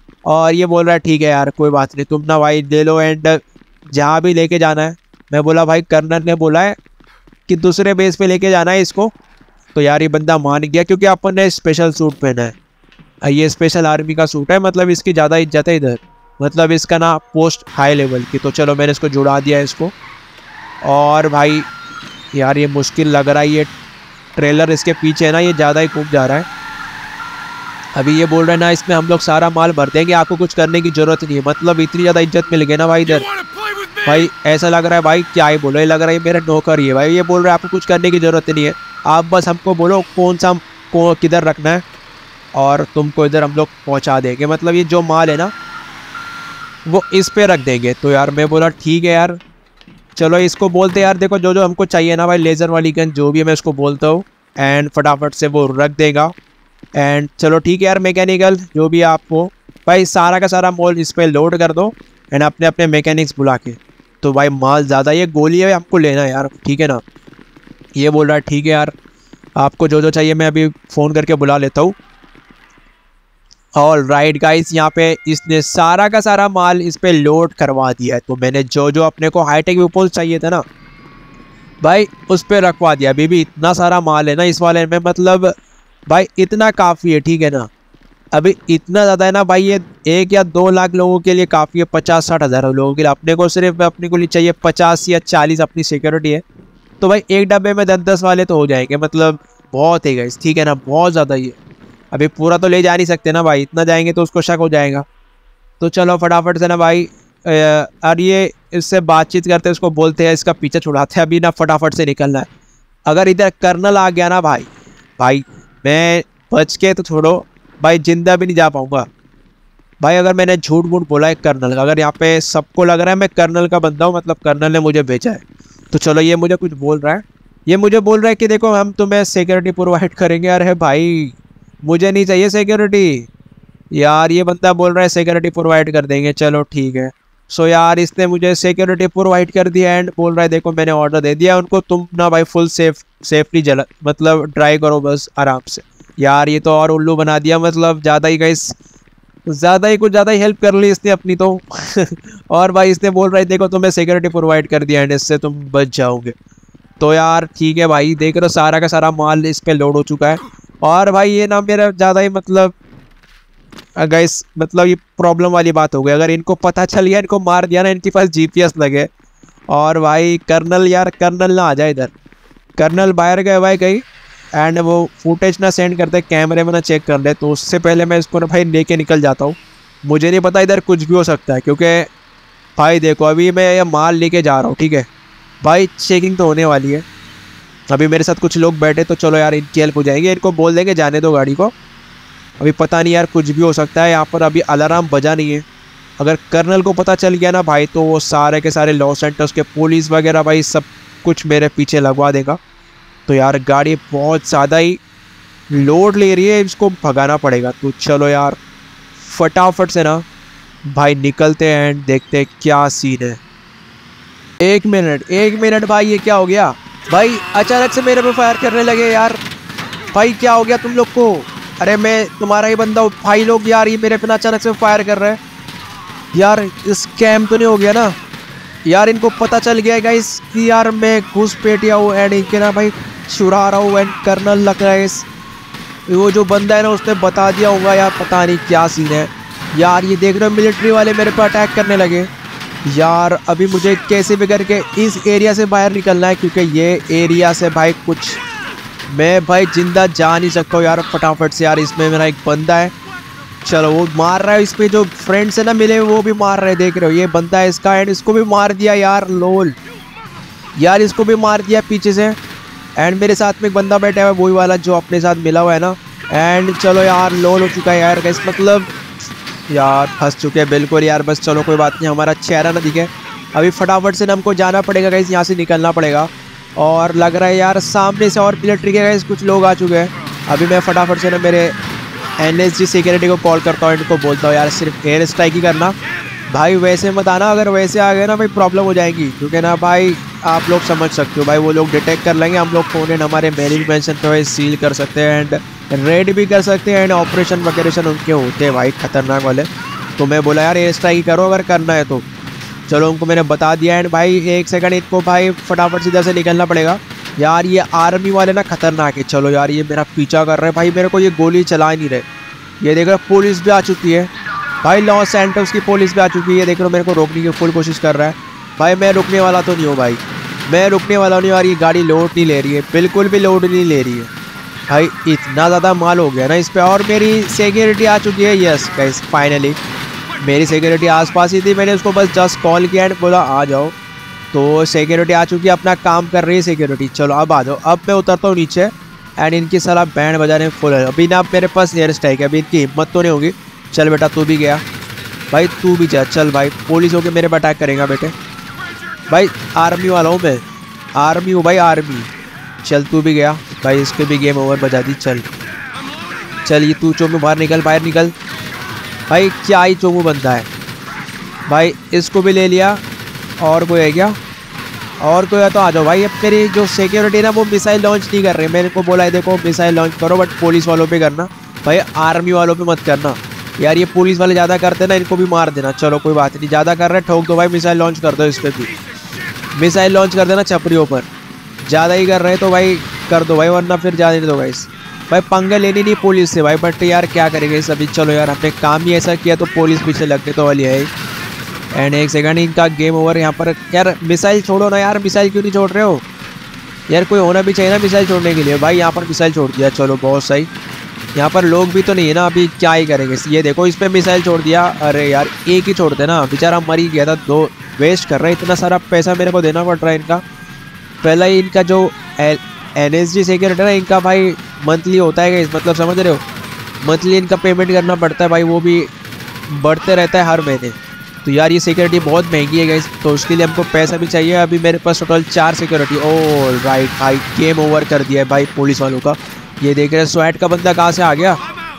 और ये बोल रहा है ठीक है यार कोई बात नहीं, तुम ना भाई ले लो एंड जहाँ भी लेके जाना है। मैं बोला भाई कर्नल ने बोला है कि दूसरे बेस पे लेके जाना है इसको। तो यार ये बंदा मान गया क्योंकि अपन ने स्पेशल सूट पहना है, ये स्पेशल आर्मी का सूट है, मतलब इसकी ज़्यादा इज्जत है इधर, मतलब इसका ना पोस्ट हाई लेवल की। तो चलो मैंने इसको जुड़ा दिया इसको। और भाई यार ये मुश्किल लग रहा है, ये ट्रेलर इसके पीछे है ना, ये ज़्यादा ही कूद जा रहा है। अभी ये बोल रहे हैं ना इसमें हम लोग सारा माल भर देंगे, आपको कुछ करने की ज़रूरत नहीं है। मतलब इतनी ज़्यादा इज्जत मिल गई ना भाई इधर, भाई ऐसा लग रहा है भाई क्या ही बोलो, ये लग रहा है मेरा नौकर ही है भाई। ये बोल रहे हैं आपको कुछ करने की ज़रूरत नहीं है, आप बस हमको बोलो कौन सा को किधर रखना है और तुमको इधर हम लोग पहुंचा देंगे। मतलब ये जो माल है ना वो इस पे रख देंगे। तो यार मैं बोला ठीक है यार चलो इसको बोलते यार, देखो जो जो हमको चाहिए ना भाई, लेज़र वाली गन जो भी है मैं उसको बोलता हूँ एंड फटाफट से वो रख देगा। एंड चलो ठीक है यार मैकेनिकल जो भी आपको भाई सारा का सारा माल इस पर लोड कर दो एंड अपने अपने मैकेनिक्स बुला के। तो भाई माल ज़्यादा, ये गोली है हमको लेना है यार, ठीक है ना। ये बोल रहा है ठीक है यार आपको जो जो चाहिए मैं अभी फ़ोन करके बुला लेता हूँ। ऑल राइट गाइस, यहाँ पे इसने सारा का सारा माल इस पे लोड करवा दिया है। तो मैंने जो जो अपने को हाईटेक वेपन्स चाहिए था ना भाई उस पे रखवा दिया। अभी भी इतना सारा माल है ना इस वाले में, मतलब भाई इतना काफ़ी है, ठीक है ना। अभी इतना ज़्यादा है ना भाई, ये 1 या 2 लाख लोगों के लिए काफ़ी है, 50-60 हज़ार लोगों के लिए। अपने को सिर्फ अपने को लिए चाहिए 50 या 40 अपनी सिक्योरिटी है। तो भाई एक डब्बे में 10-10 वाले तो हो जाएंगे, मतलब बहुत है गाइस, ठीक है ना, बहुत ज़्यादा ही है। अभी पूरा तो ले जा नहीं सकते ना भाई, इतना जाएंगे तो उसको शक हो जाएगा। तो चलो फटाफट से ना भाई और ये इससे बातचीत करते उसको बोलते हैं इसका पीछे छुड़ाते हैं। अभी ना फटाफट से निकलना है, अगर इधर कर्नल आ गया ना भाई मैं बच के तो छोड़ो भाई जिंदा भी नहीं जा पाऊँगा भाई। अगर मैंने झूठ मूठ बोला है कर्नल का, अगर यहाँ पे सबको लग रहा है मैं कर्नल का बंदा हूँ, मतलब कर्नल ने मुझे भेजा है। तो चलो ये मुझे कुछ बोल रहा है, ये मुझे बोल रहा है कि देखो हम तुम्हें सिक्योरिटी प्रोवाइड करेंगे। अरे भाई मुझे नहीं चाहिए सिक्योरिटी यार, ये बंदा बोल रहा है सिक्योरिटी प्रोवाइड कर देंगे, चलो ठीक है। सो यार इसने मुझे सिक्योरिटी प्रोवाइड कर दिया एंड बोल रहा है देखो मैंने ऑर्डर दे दिया उनको, तुम ना भाई फुल सेफ्टी मतलब ड्राई करो बस आराम से। यार ये तो और उल्लू बना दिया, मतलब ज़्यादा ही गाइस, कुछ ज़्यादा ही हेल्प कर ली इसने अपनी तो। और भाई इसने बोल रहा है देखो तुम्हें सिक्योरिटी प्रोवाइड कर दिया एंड इससे तुम बच जाओगे। तो यार ठीक है भाई, देख रहे हो सारा का सारा माल इस पर लोड हो चुका है। और भाई ये ना मेरा ज़्यादा ही मतलब गाइस, मतलब ये प्रॉब्लम वाली बात हो गई। अगर इनको पता चल गया, इनको मार दिया ना, इनके पास GPS लगे। और भाई कर्नल, यार कर्नल ना आ जाए इधर, कर्नल बाहर गए भाई कहीं एंड वो फुटेज ना सेंड करते कैमरे में ना चेक कर ले, तो उससे पहले मैं इसको ना भाई लेके निकल जाता हूँ। मुझे नहीं पता इधर कुछ भी हो सकता है, क्योंकि भाई देखो अभी मैं ये माल लेके जा रहा हूँ, ठीक है भाई, चेकिंग तो होने वाली है। अभी मेरे साथ कुछ लोग बैठे, तो चलो यार इनकी हेल्प हो जाएगी, इनको बोल देंगे जाने दो गाड़ी को। अभी पता नहीं यार कुछ भी हो सकता है, यहाँ पर अभी अलार्म बजा नहीं है। अगर कर्नल को पता चल गया ना भाई, तो वो सारे के सारे लॉस सेंटर्स के पुलिस वगैरह भाई सब कुछ मेरे पीछे लगवा देगा। तो यार गाड़ी बहुत ज़्यादा ही लोड ले रही है, इसको भगाना पड़ेगा। तो चलो यार फटाफट से ना भाई निकलते हैं एंड देखते हैं क्या सीन है। एक मिनट भाई, ये क्या हो गया भाई? अचानक से मेरे पे फायर करने लगे यार, भाई क्या हो गया तुम लोग को? अरे मैं तुम्हारा ही बंदा हूँ भाई। लोग यार ये मेरे पे अचानक से फायर कर रहे हैं यार, स्कैम तो नहीं हो गया ना यार? इनको पता चल गया गाइस कि यार मैं घुसपैठिया हूँ एंड इनके ना भाई छुड़ा रहा हूँ एंड कर्नल लग रहा है। वो जो बंदा है ना उसने बता दिया होगा यार, पता नहीं क्या सीन है यार। ये देख रहे हो मिलिट्री वाले मेरे पे अटैक करने लगे यार। अभी मुझे कैसे भी करके इस एरिया से बाहर निकलना है, क्योंकि ये एरिया से भाई कुछ मैं भाई जिंदा जा नहीं सकता हूँ यार। फटाफट से यार, इसमें मेरा एक बंदा है, चलो वो मार रहा है। इस पे जो फ्रेंड्स है ना मिले वो भी मार रहे हैं, देख रहे हो ये बंदा है इसका, एंड इसको भी मार दिया यार। लोल यार, इसको भी मार दिया पीछे से। एंड मेरे साथ में एक बंदा बैठा हुआ है, वही वाला जो अपने साथ मिला हुआ है ना। एंड चलो यार लोल हो चुका है यार गाइस, मतलब यार फंस चुके हैं बिल्कुल यार। बस चलो कोई बात नहीं, हमारा चेहरा ना दिखे। अभी फटाफट से ना हमको जाना पड़ेगा गाइस, यहाँ से निकलना पड़ेगा। और लग रहा है यार सामने से और मिलिट्री के गाइस कुछ लोग आ चुके हैं। अभी मैं फटाफट से ना मेरे NSG सिक्योरिटी को कॉल करता हूँ, इनको बोलता हूँ यार सिर्फ एयर स्ट्राइक ही करना भाई, वैसे मत आना। अगर वैसे आ गए ना भाई प्रॉब्लम हो जाएगी, क्योंकि ना भाई आप लोग समझ सकते हो भाई, वो लोग डिटेक्ट कर लेंगे। हम लोग फोन एंड हमारे मेलिंग मेंशन पे सील कर सकते हैं एंड रेड भी कर सकते हैं एंड ऑपरेशन वगैरह उनके होते हैं भाई खतरनाक वाले। तो मैं बोला यार एयर स्ट्राइक करो अगर करना है तो। चलो उनको मैंने बता दिया। एंड भाई एक सेकंड, इनको भाई फटाफट से इधर से निकलना पड़ेगा यार। ये आर्मी वाले ना खतरनाक है। चलो यार ये मेरा पीछा कर रहे हैं भाई, मेरे को ये गोली चला ही नहीं रहे। ये देख रहे हो पुलिस भी आ चुकी है भाई, लॉस सैंटोस की पुलिस भी आ चुकी है। ये देख रहे हो मेरे को रोकने की फुल कोशिश कर रहा है भाई। मैं रुकने वाला तो नहीं हूँ भाई, मैं रुकने वाला नहीं। यार ये गाड़ी लोड नहीं ले रही है, बिल्कुल भी लोड नहीं ले रही है भाई। इतना ज़्यादा माल हो गया ना इस पर। और मेरी सिक्योरिटी आ चुकी है। यस गाइस फाइनली मेरी सिक्योरिटी आसपास ही थी। मैंने उसको बस जस्ट कॉल किया एंड बोला आ जाओ, तो सिक्योरिटी आ चुकी है, अपना काम कर रही है सिक्योरिटी। चलो अब आ जाओ। अब मैं उतरता हूँ नीचे एंड इनकी साला बैंड बजाने फुल है। अभी ना मेरे पास एयर स्ट्राइक है, अभी इनकी हिम्मत तो नहीं होगी। चल बेटा तू भी गया भाई, तू भी जा। चल भाई पुलिस होके मेरे पर अटैक करेगा बेटे भाई। आर्मी वाला हूँ मैं, आर्मी हूँ भाई आर्मी। चल तू भी गया भाई, इसके भी गेम ओवर बजा दी। चल चल ये तू चोमू बाहर निकल, बाहर निकल भाई। क्या ही चोमू बनता है भाई। इसको भी ले लिया। और कोई है क्या? और कोई है तो आ जाओ भाई। अब मेरी जो सिक्योरिटी ना वो मिसाइल लॉन्च नहीं कर रही। मैंने को बोला है देखो मिसाइल लॉन्च करो बट पुलिस वालों पे करना भाई, आर्मी वालों पे मत करना यार। ये पुलिस वाले ज़्यादा करते ना, इनको भी मार देना। चलो कोई बात नहीं, ज़्यादा कर रहे ठोक दो भाई, मिसाइल लॉन्च कर दो। इस पर भी मिसाइल लॉन्च कर देना छपरियों पर। ज़्यादा ही कर रहे तो भाई कर दो भाई, वरना फिर ज़्यादा नहीं दो गाइस भाई। पंगे लेनी नहीं पुलिस से भाई, बट यार क्या करेंगे इस अभी। चलो यार हमने काम ही ऐसा किया तो पुलिस पीछे लगने तो वाली है। एंड एक सेकंड, इनका गेम ओवर यहाँ पर। यार मिसाइल छोड़ो ना यार, मिसाइल क्यों नहीं छोड़ रहे हो यार? कोई होना भी चाहिए ना मिसाइल छोड़ने के लिए भाई। यहाँ पर मिसाइल छोड़ दिया, चलो बहुत सही। यहाँ पर लोग भी तो नहीं है ना, अभी क्या ही करेंगे। ये देखो इस पर मिसाइल छोड़ दिया। अरे यार एक ही छोड़ते ना, बेचारा मर ही गया था। दो वेस्ट कर रहे हैं, इतना सारा पैसा मेरे को देना पड़ रहा है इनका। पहला ही इनका जो NSG सिक्योरिटी है ना, इनका भाई मंथली होता है गाइस, मतलब समझ रहे हो, मंथली इनका पेमेंट करना पड़ता है भाई। वो भी बढ़ते रहता है हर महीने। तो यार ये सिक्योरिटी बहुत महंगी है गाइस, तो उसके लिए हमको पैसा भी चाहिए। अभी मेरे पास टोटल 4 सिक्योरिटी। ओह राइट भाई, गेम ओवर कर दिया है भाई पुलिस वालों का। ये देख रहे हैं स्वैट का बंदा कहाँ से आ गया।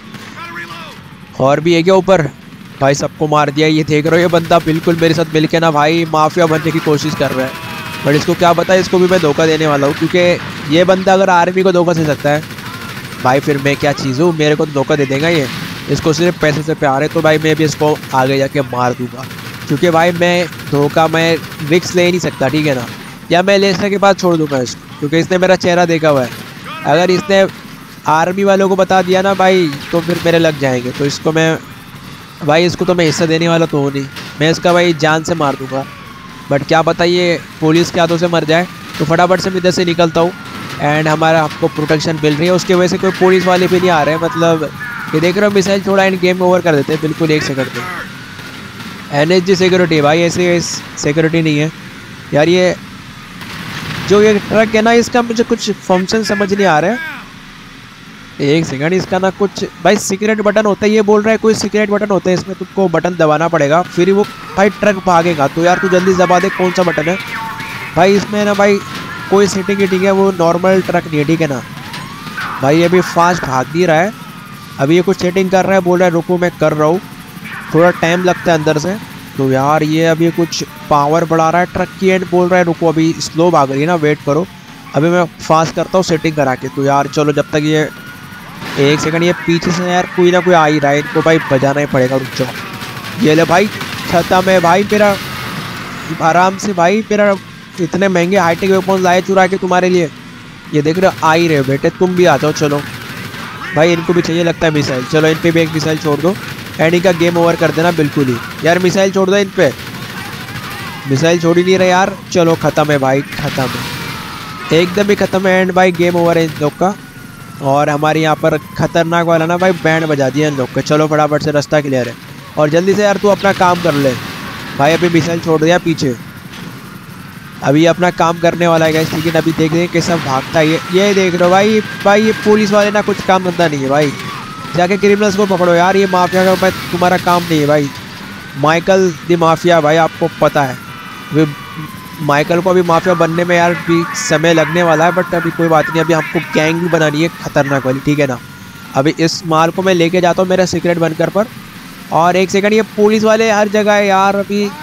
और भी है क्या ऊपर भाई? सबको मार दिया। ये देख रहे हो ये बंदा बिल्कुल मेरे साथ मिलके ना भाई माफिया बनने की कोशिश कर रहा है, बट इसको क्या पता है इसको भी मैं धोखा देने वाला हूँ। क्योंकि ये बंदा अगर आर्मी को धोखा दे सकता है भाई, फिर मैं क्या चीज़ हूँ? मेरे को तो धोखा दे देगा ये। इसको सिर्फ पैसे से प्यार है, तो भाई मैं भी इसको आगे जाके मार दूंगा। क्योंकि भाई मैं धोखा, मैं रिक्स ले नहीं सकता, ठीक है ना। या मैं लेने के बाद छोड़ दूंगा इसको, क्योंकि इसने मेरा चेहरा देखा हुआ है। अगर इसने आर्मी वालों को बता दिया ना भाई, तो फिर मेरे लग जाएंगे। तो इसको मैं भाई, इसको तो मैं हिस्सा देने वाला तो हूँ नहीं। मैं इसका भाई जान से मार दूंगा, बट क्या पता ये पुलिस के हाथों से मर जाए। तो फटाफट से मैं इधर से निकलता हूँ एंड हमारा आपको प्रोटेक्शन मिल रही है। उसकी वजह से कोई पुलिस वाले भी नहीं आ रहे हैं। मतलब ये देख रहे हो मिसाइल छोड़ा एंड गेम ओवर कर देते हैं बिल्कुल 1 सेकंड में। NSG सिक्योरिटी भाई, ऐसे सिक्योरिटी नहीं है यार। ये जो ये ट्रक है ना, इसका मुझे कुछ फंक्शन समझ नहीं आ रहा है। 1 सेकंड, इसका ना कुछ भाई सीक्रेट बटन होता है। ये बोल रहा है कोई सीक्रेट बटन होता है, इसमें तुमको बटन दबाना पड़ेगा फिर वो भाई ट्रक भागेगा। तो यार तू जल्दी दबा दे, कौन सा बटन है भाई? इसमें ना भाई कोई सेटिंग हीटिंग है, वो नॉर्मल ट्रक नहीं है, ठीक है ना भाई। अभी फास्ट भाग नहीं रहा है, अभी ये कुछ सेटिंग कर रहा है, बोल रहा है रुको मैं कर रहा हूँ। थोड़ा टाइम लगता है अंदर से। तो यार ये अभी कुछ पावर बढ़ा रहा है ट्रक की एंड बोल रहा है रुको अभी स्लो भाग रही है ना, वेट करो। अभी मैं फास्ट करता हूँ सेटिंग करा के। तो यार चलो जब तक ये 1 सेकंड, ये पीछे से यार कोई ना कोई आ ही रहा है, इनको भाई बजाना ही पड़ेगा। रुक जाओ। ये ले भाई खत्म है भाई मेरा, आराम से भाई। मेरा इतने महंगे हाईटेक वेपन लाए चुरा के तुम्हारे लिए। ये देख रहे हो आ ही रहे बेटे, तुम भी आ जाओ। चलो भाई इनको भी चाहिए लगता है मिसाइल। चलो इन पे भी एक मिसाइल छोड़ दो एंड इनका गेम ओवर कर देना बिल्कुल ही। यार मिसाइल छोड़ दो इन पे, मिसाइल छोड़ ही नहीं रहे यार। चलो ख़त्म है भाई, ख़त्म है, एकदम ही ख़त्म है एंड भाई गेम ओवर है इन लोग का। और हमारे यहाँ पर खतरनाक वाला ना भाई बैंड बजा दिया इन लोग का। चलो फटाफट से रास्ता क्लियर है और जल्दी से यार तू अपना काम कर ले भाई। अभी मिसाइल छोड़ दिया पीछे, अभी अपना काम करने वाला है गाइस। लेकिन अभी देख रहे हैं कैसा भागता है ये देख रहे हो भाई ये पुलिस वाले ना कुछ काम धंधा नहीं है भाई। जाके क्रिमिनल्स को पकड़ो यार, ये माफिया का भाई तुम्हारा काम नहीं है भाई। माइकल द माफिया भाई, आपको पता है वे माइकल को अभी माफिया बनने में यार भी समय लगने वाला है, बट अभी कोई बात नहीं। अभी हमको गैंग भी बनानी है खतरनाक वाली, ठीक है ना। अभी इस माल को मैं लेके जाता हूँ मेरा सीक्रेट बनकर पर। और 1 सेकंड, ये पुलिस वाले हर जगह है यार।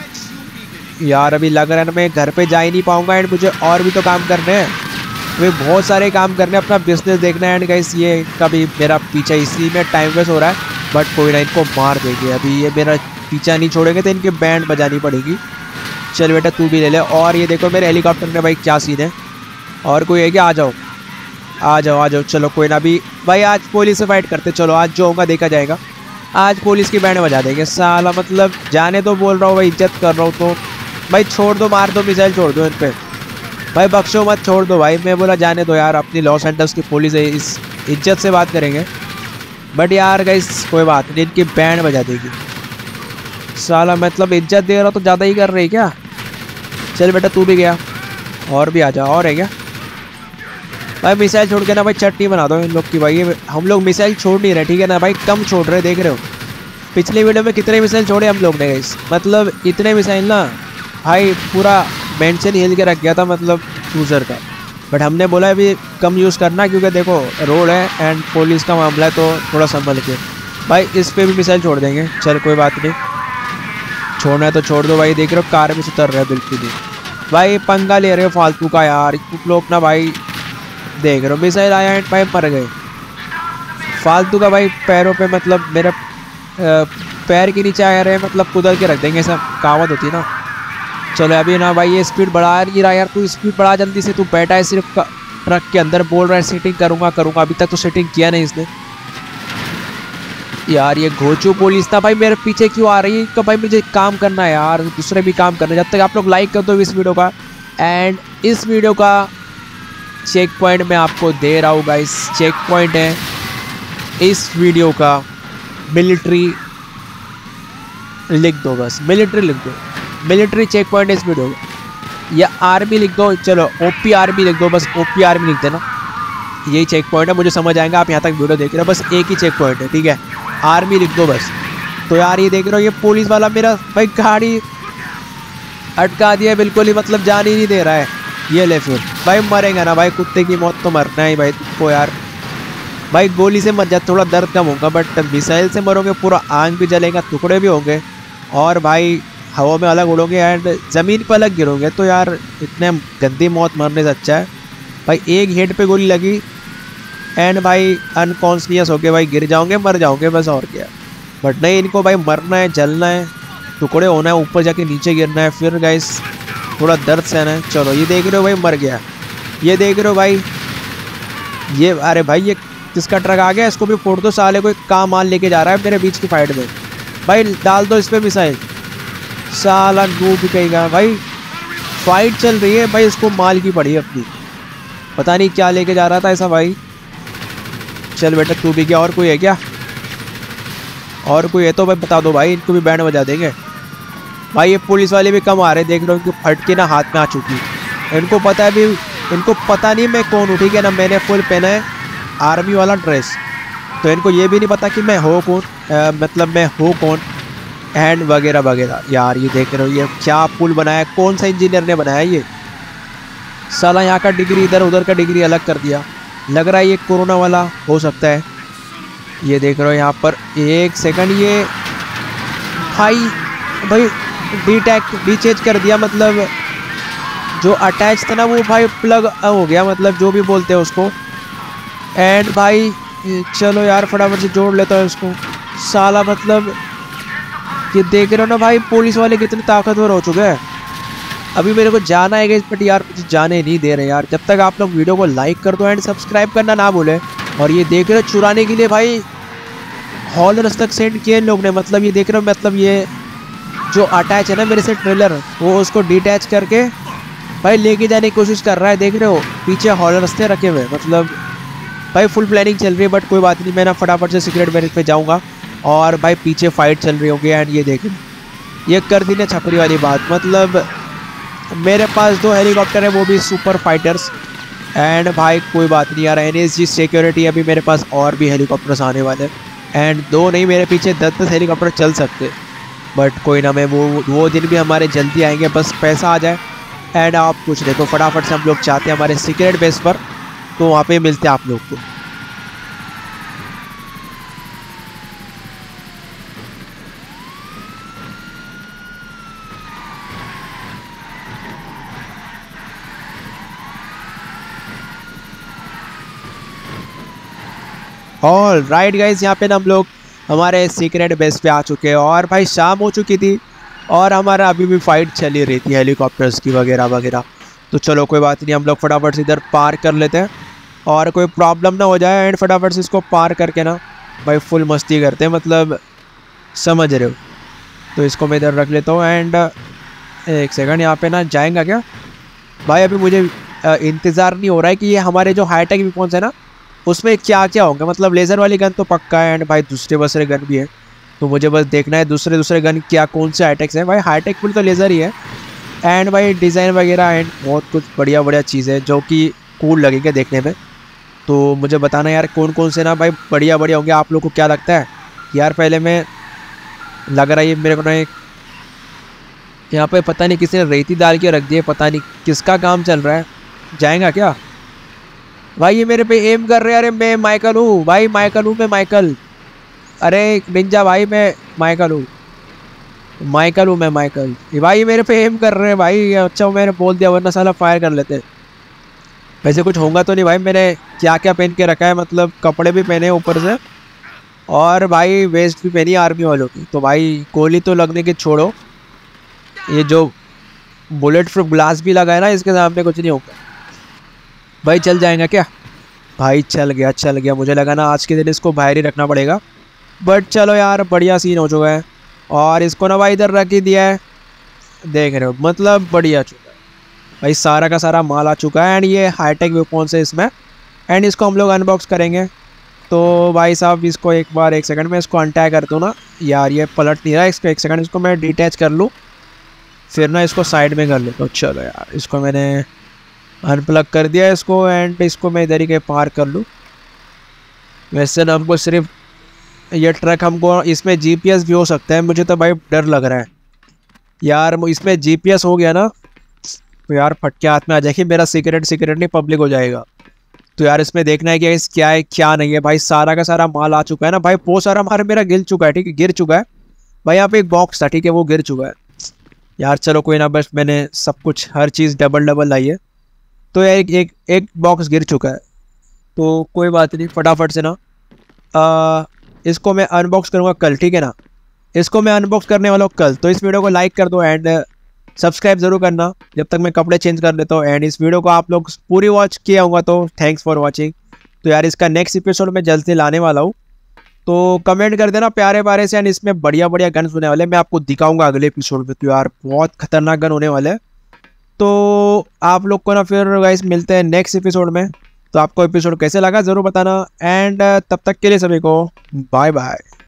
अभी लग रहा है ना मैं घर पे जा ही नहीं पाऊँगा एंड मुझे और भी तो काम करने हैं, वे बहुत सारे काम करने हैं, अपना बिजनेस देखना है। एंड गाइस ये कभी मेरा पीछे इसी में टाइम वेस्ट हो रहा है, बट कोई ना, इनको मार देंगे। अभी ये मेरा पीछा नहीं छोड़ेंगे तो इनके बैंड बजानी पड़ेगी। चल बेटा तू भी ले ले। और ये देखो मेरे हेलीकॉप्टर में भाई क्या सीन है। और कोई है क्या? आ जाओ आ जाओ आ जाओ। चलो कोई ना भी भाई, आज पुलिस से फाइट करते। चलो आज जो होगा देखा जाएगा। आज पुलिस की बैंड बजा देंगे साला। मतलब जाने तो बोल रहा हूँ भाई, इज्जत कर रहा हूँ तो भाई छोड़ दो, मार दो, मिसाइल छोड़ दो इन पर भाई, बख्शो मत, छोड़ दो भाई। मैं बोला जाने दो यार, अपनी लॉस एंजल्स की पुलिस है, इस इज्जत से बात करेंगे। बट यार गाइस कोई बात नहीं, इनकी बैंड बजा देगी साला। मतलब इज्जत दे रहा तो ज़्यादा ही कर रही क्या? चल बेटा तू भी गया। और भी आ जा। और है क्या भाई? मिसाइल छोड़ के ना भाई चटनी बना दो इन लोग की भाई। हम लोग मिसाइल छोड़ नहीं रहे, ठीक है ना भाई, कम छोड़ रहे, देख रहे हो पिछले वीडियो में कितने मिसाइल छोड़े हम लोग ने गाइस। मतलब इतने मिसाइल ना भाई पूरा मेंशन हिल के रख गया था, मतलब क्रूजर का। बट हमने बोला अभी कम यूज़ करना, क्योंकि देखो रोड है एंड पुलिस का मामला है, तो थोड़ा संभल के भाई इस पे भी मिसाइल छोड़ देंगे। चल कोई बात नहीं, छोड़ना है तो छोड़ दो भाई। देख रहे हो कार में से उतर रहे हैं बिल्कुल ही भाई, पंगा ले रहे हो फालतू का यार तुम लोग ना भाई। देख रहे हो मिसाइल आया एंड भाई मर गए फालतू का भाई। पैरों पे मतलब मेरे पैर के नीचे आ रहे हैं, मतलब कुदर के रख देंगे, ऐसा कहावत होती है ना। चलो अभी ना भाई ये स्पीड बढ़ा नहीं रहा यार, तू स्पीड बढ़ा जल्दी से। तू बैठा है सिर्फ ट्रक के अंदर, बोल रहा है सेटिंग करूँगा करूँगा, अभी तक तो सेटिंग किया नहीं इसने यार। ये घोचू पुलिस ना भाई मेरे पीछे क्यों आ रही है? तो भाई मुझे काम करना है यार, दूसरे भी काम करना है। जब तक आप लोग लाइक कर दो इस वीडियो का, एंड इस वीडियो का चेक पॉइंट मैं आपको दे रहा हूँ गाइस। चेक पॉइंट है इस वीडियो का मिलिट्री, लिख दो बस मिलिट्री लिख दो, मिलिट्री चेक पॉइंट इस वीडियो का, या आर्मी लिख दो। चलो ओपी आर्मी लिख दो, बस ओपी आर्मी लिख देना, यही चेक पॉइंट है। मुझे समझ आएगा आप यहाँ तक वीडियो देख रहे हो, बस एक ही चेक पॉइंट है, ठीक है, आर्मी लिख दो बस। तो यार ये देख रहे हो ये पुलिस वाला मेरा भाई गाड़ी अटका दिया बिल्कुल ही, मतलब जान ही नहीं दे रहा है। ये ले फिर भाई मरेगा ना भाई, कुत्ते की मौत तो मरना ही भाई तुमको यार। भाई गोली से मर जा, थोड़ा दर्द कम होगा, बट मिसाइल से मरोगे पूरा आंख भी जलेगा, टुकड़े भी होंगे, और भाई हवा में अलग उड़ोगे एंड ज़मीन पर अलग गिरोगे। तो यार इतने गंदी मौत मरने से अच्छा है भाई एक हेड पे गोली लगी एंड भाई अनकॉन्शियस हो गए भाई, गिर जाओगे मर जाओगे बस, और क्या। बट नहीं, इनको भाई मरना है, जलना है, टुकड़े होना है, ऊपर जाके नीचे गिरना है, फिर गाइस थोड़ा दर्द सहना है। चलो ये देख रहे हो भाई मर गया, ये देख रहे हो भाई ये, अरे भाई ये किसका ट्रक आ गया, इसको भी फोड़ दो साले, कोई काम माल लेके जा रहा है मेरे बीच की फाइट में भाई। डाल दो इस पर मिसाइल साला, डूब गएगा भाई। फाइट चल रही है भाई, इसको माल की पड़ी है अपनी, पता नहीं क्या लेके जा रहा था ऐसा भाई। चल बेटा तू भी क्या, और कोई है क्या? और कोई है तो भाई बता दो भाई, इनको भी बैंड बजा देंगे भाई। ये पुलिस वाले भी कम आ रहे, देख रहे हो इनको फटके ना हाथ में आ चुकी, इनको पता है भी, इनको पता नहीं मैं कौन हूँ, ठीक है ना। मैंने फुल पहना है आर्मी वाला ड्रेस, तो इनको ये भी नहीं पता कि मैं हो कौन, मतलब मैं हो कौन एंड वगैरह वगैरह। यार ये देख रहे हो ये क्या पुल बनाया, कौन सा इंजीनियर ने बनाया ये साला। यहाँ का डिग्री इधर, उधर का डिग्री अलग कर दिया, लग रहा है ये कोरोना वाला हो सकता है। ये देख रहे हो यहाँ पर, एक सेकंड, ये भाई डीचेज कर दिया, मतलब जो अटैच था ना वो भाई प्लग हो गया, मतलब जो भी बोलते हैं उसको। एंड भाई चलो यार फटाफट से जोड़ लेता है उसको साला। मतलब ये देख रहे हो ना भाई पुलिस वाले कितने ताकतवर हो चुके हैं। अभी मेरे को जाना है गाइस, बट यार मुझे जाने नहीं दे रहे यार। जब तक आप लोग वीडियो को लाइक कर दो एंड सब्सक्राइब करना ना भूलें। और ये देख रहे हो चुराने के लिए भाई हॉलर्स तक सेंड किए इन लोग ने, मतलब ये देख रहे हो, मतलब ये जो अटैच है ना मेरे से ट्रेलर, वो उसको डिटैच करके भाई लेके जाने की कोशिश कर रहा है। देख रहे हो पीछे हॉलर्स थे रखे हुए, मतलब भाई फुल प्लानिंग चल रही है। बट कोई बात नहीं, मैं ना फटाफट से सीक्रेट बैरेज पे जाऊँगा और भाई पीछे फाइट चल रही होगी। एंड ये देखें, ये कर दी ना छपरी वाली बात, मतलब मेरे पास 2 हेलीकॉप्टर है, वो भी सुपर फाइटर्स। एंड भाई कोई बात नहीं यार, NSG सिक्योरिटी, अभी मेरे पास और भी हेलीकॉप्टर्स आने वाले हैं। एंड 2 नहीं, मेरे पीछे 10-10 हेलीकॉप्टर चल सकते। बट कोई ना, मैं वो दिन भी हमारे जल्दी आएंगे, बस पैसा आ जाए। एंड आप कुछ देखो फटाफट से हम लोग चाहते हैं हमारे सीक्रेट बेस पर, तो वहाँ पे मिलते हैं आप लोग को। ऑल राइट गाइज, यहाँ पे ना हम लोग हमारे सीक्रेट बेस पे आ चुके हैं और भाई शाम हो चुकी थी और हमारा अभी भी फाइट चली रही थी हेलीकॉप्टर्स की वगैरह वगैरह। तो चलो कोई बात नहीं, हम लोग फटाफट से इधर पार कर लेते हैं और कोई प्रॉब्लम ना हो जाए एंड फटाफट से इसको पार करके ना भाई फुल मस्ती करते हैं, मतलब समझ रहे हो। तो इसको मैं इधर रख लेता हूँ एंड एक सेकंड, यहाँ पे ना जाएगा क्या भाई? अभी मुझे इंतज़ार नहीं हो रहा है कि ये हमारे जो हाईटेक वेपन्स है ना उसमें क्या क्या होंगे। मतलब लेज़र वाली गन तो पक्का है एंड भाई दूसरे गन भी है, तो मुझे बस देखना है दूसरे गन क्या कौन से हाईटेक्स हैं। भाई हाईटेक फुल तो लेज़र ही है एंड भाई डिज़ाइन वगैरह एंड बहुत कुछ बढ़िया चीज़ है जो कि कूल लगेगा देखने में। तो मुझे बताना यार कौन कौन से ना भाई बढ़िया होंगे, आप लोग को क्या लगता है यार? पहले मैं लग रहा है मेरे को ना यहाँ पे पता नहीं किसी ने रेती डाल के रख दी है, पता नहीं किसका काम चल रहा है। जाएगा क्या भाई? ये मेरे पे एम कर रहे हैं। अरे मैं माइकल हूँ भाई, माइकल हूँ मैं, माइकल। अरे निंजा भाई मैं माइकल हूँ मैं माइकल। ये भाई मेरे पे एम कर रहे हैं भाई। अच्छा मैंने बोल दिया, वरना साला फायर कर लेते। वैसे कुछ होगा तो नहीं भाई, मैंने क्या क्या पहन के रखा है, मतलब कपड़े भी पहने ऊपर से और भाई वेस्ट भी पहनी आर्मी वालों की। तो भाई गोली तो लगने की छोड़ो, ये जो बुलेट प्रूफ ग्लास भी लगा है ना इसके सामने कुछ नहीं होगा भाई। चल जाएगा क्या भाई? चल गया। मुझे लगा ना आज के दिन इसको बाहर ही रखना पड़ेगा, बट चलो यार बढ़िया सीन हो चुका है। और इसको ना भाई इधर रख ही दिया है, देख रहे हो, मतलब बढ़िया चुका है भाई। सारा का सारा माल आ चुका है एंड ये हाईटेक वेपन्स है इसमें एंड इसको हम लोग अनबॉक्स करेंगे। तो भाई साहब इसको एक सेकंड में इसको अनटैग कर दूँ ना यार, ये पलट नहीं रहा। इसको एक सेकंड, इसको मैं डिटैच कर लूँ फिर ना इसको साइड में कर लेता हूँ। चलो यार इसको मैंने अनप्लग कर दिया इसको एंड इसको मैं इधर ही के पार कर लूँ। वैसे ना हमको सिर्फ ये ट्रक, हमको इसमें जीपीएस भी हो सकता है। मुझे तो भाई डर लग रहा है यार, इसमें जीपीएस हो गया ना तो यार फटके हाथ में आ जाएगी, मेरा सीक्रेट नहीं पब्लिक हो जाएगा। तो यार इसमें देखना है कि इस क्या है क्या नहीं है। भाई सारा का सारा माल आ चुका है ना भाई, बहुत सारा माल मेरा गिर चुका है, ठीक है, गिर चुका है भाई। यहाँ पे एक बॉक्स था, ठीक है, वो गिर चुका है यार। चलो कोई ना, बस मैंने सब कुछ हर चीज़ डबल लाई है। तो यार एक बॉक्स गिर चुका है, तो कोई बात नहीं, फटाफट से ना इसको मैं अनबॉक्स करूँगा कल, ठीक है ना। इसको मैं अनबॉक्स करने वाला हूँ कल। तो इस वीडियो को लाइक कर दो एंड सब्सक्राइब ज़रूर करना जब तक मैं कपड़े चेंज कर लेता हूँ। एंड इस वीडियो को आप लोग पूरी वॉच किया होगा तो थैंक्स फॉर वॉचिंग। तो यार इसका नेक्स्ट एपिसोड मैं जल्द से लाने वाला हूँ, तो कमेंट कर देना प्यारे से। एंड इसमें बढ़िया गन्स होने वाले, मैं आपको दिखाऊंगा अगले एपिसोड में। तो यार बहुत खतरनाक गन होने वाले हैं। तो आप लोग को ना फिर गाइस मिलते हैं नेक्स्ट एपिसोड में। तो आपको एपिसोड कैसे लगा ज़रूर बताना एंड तब तक के लिए सभी को बाय बाय।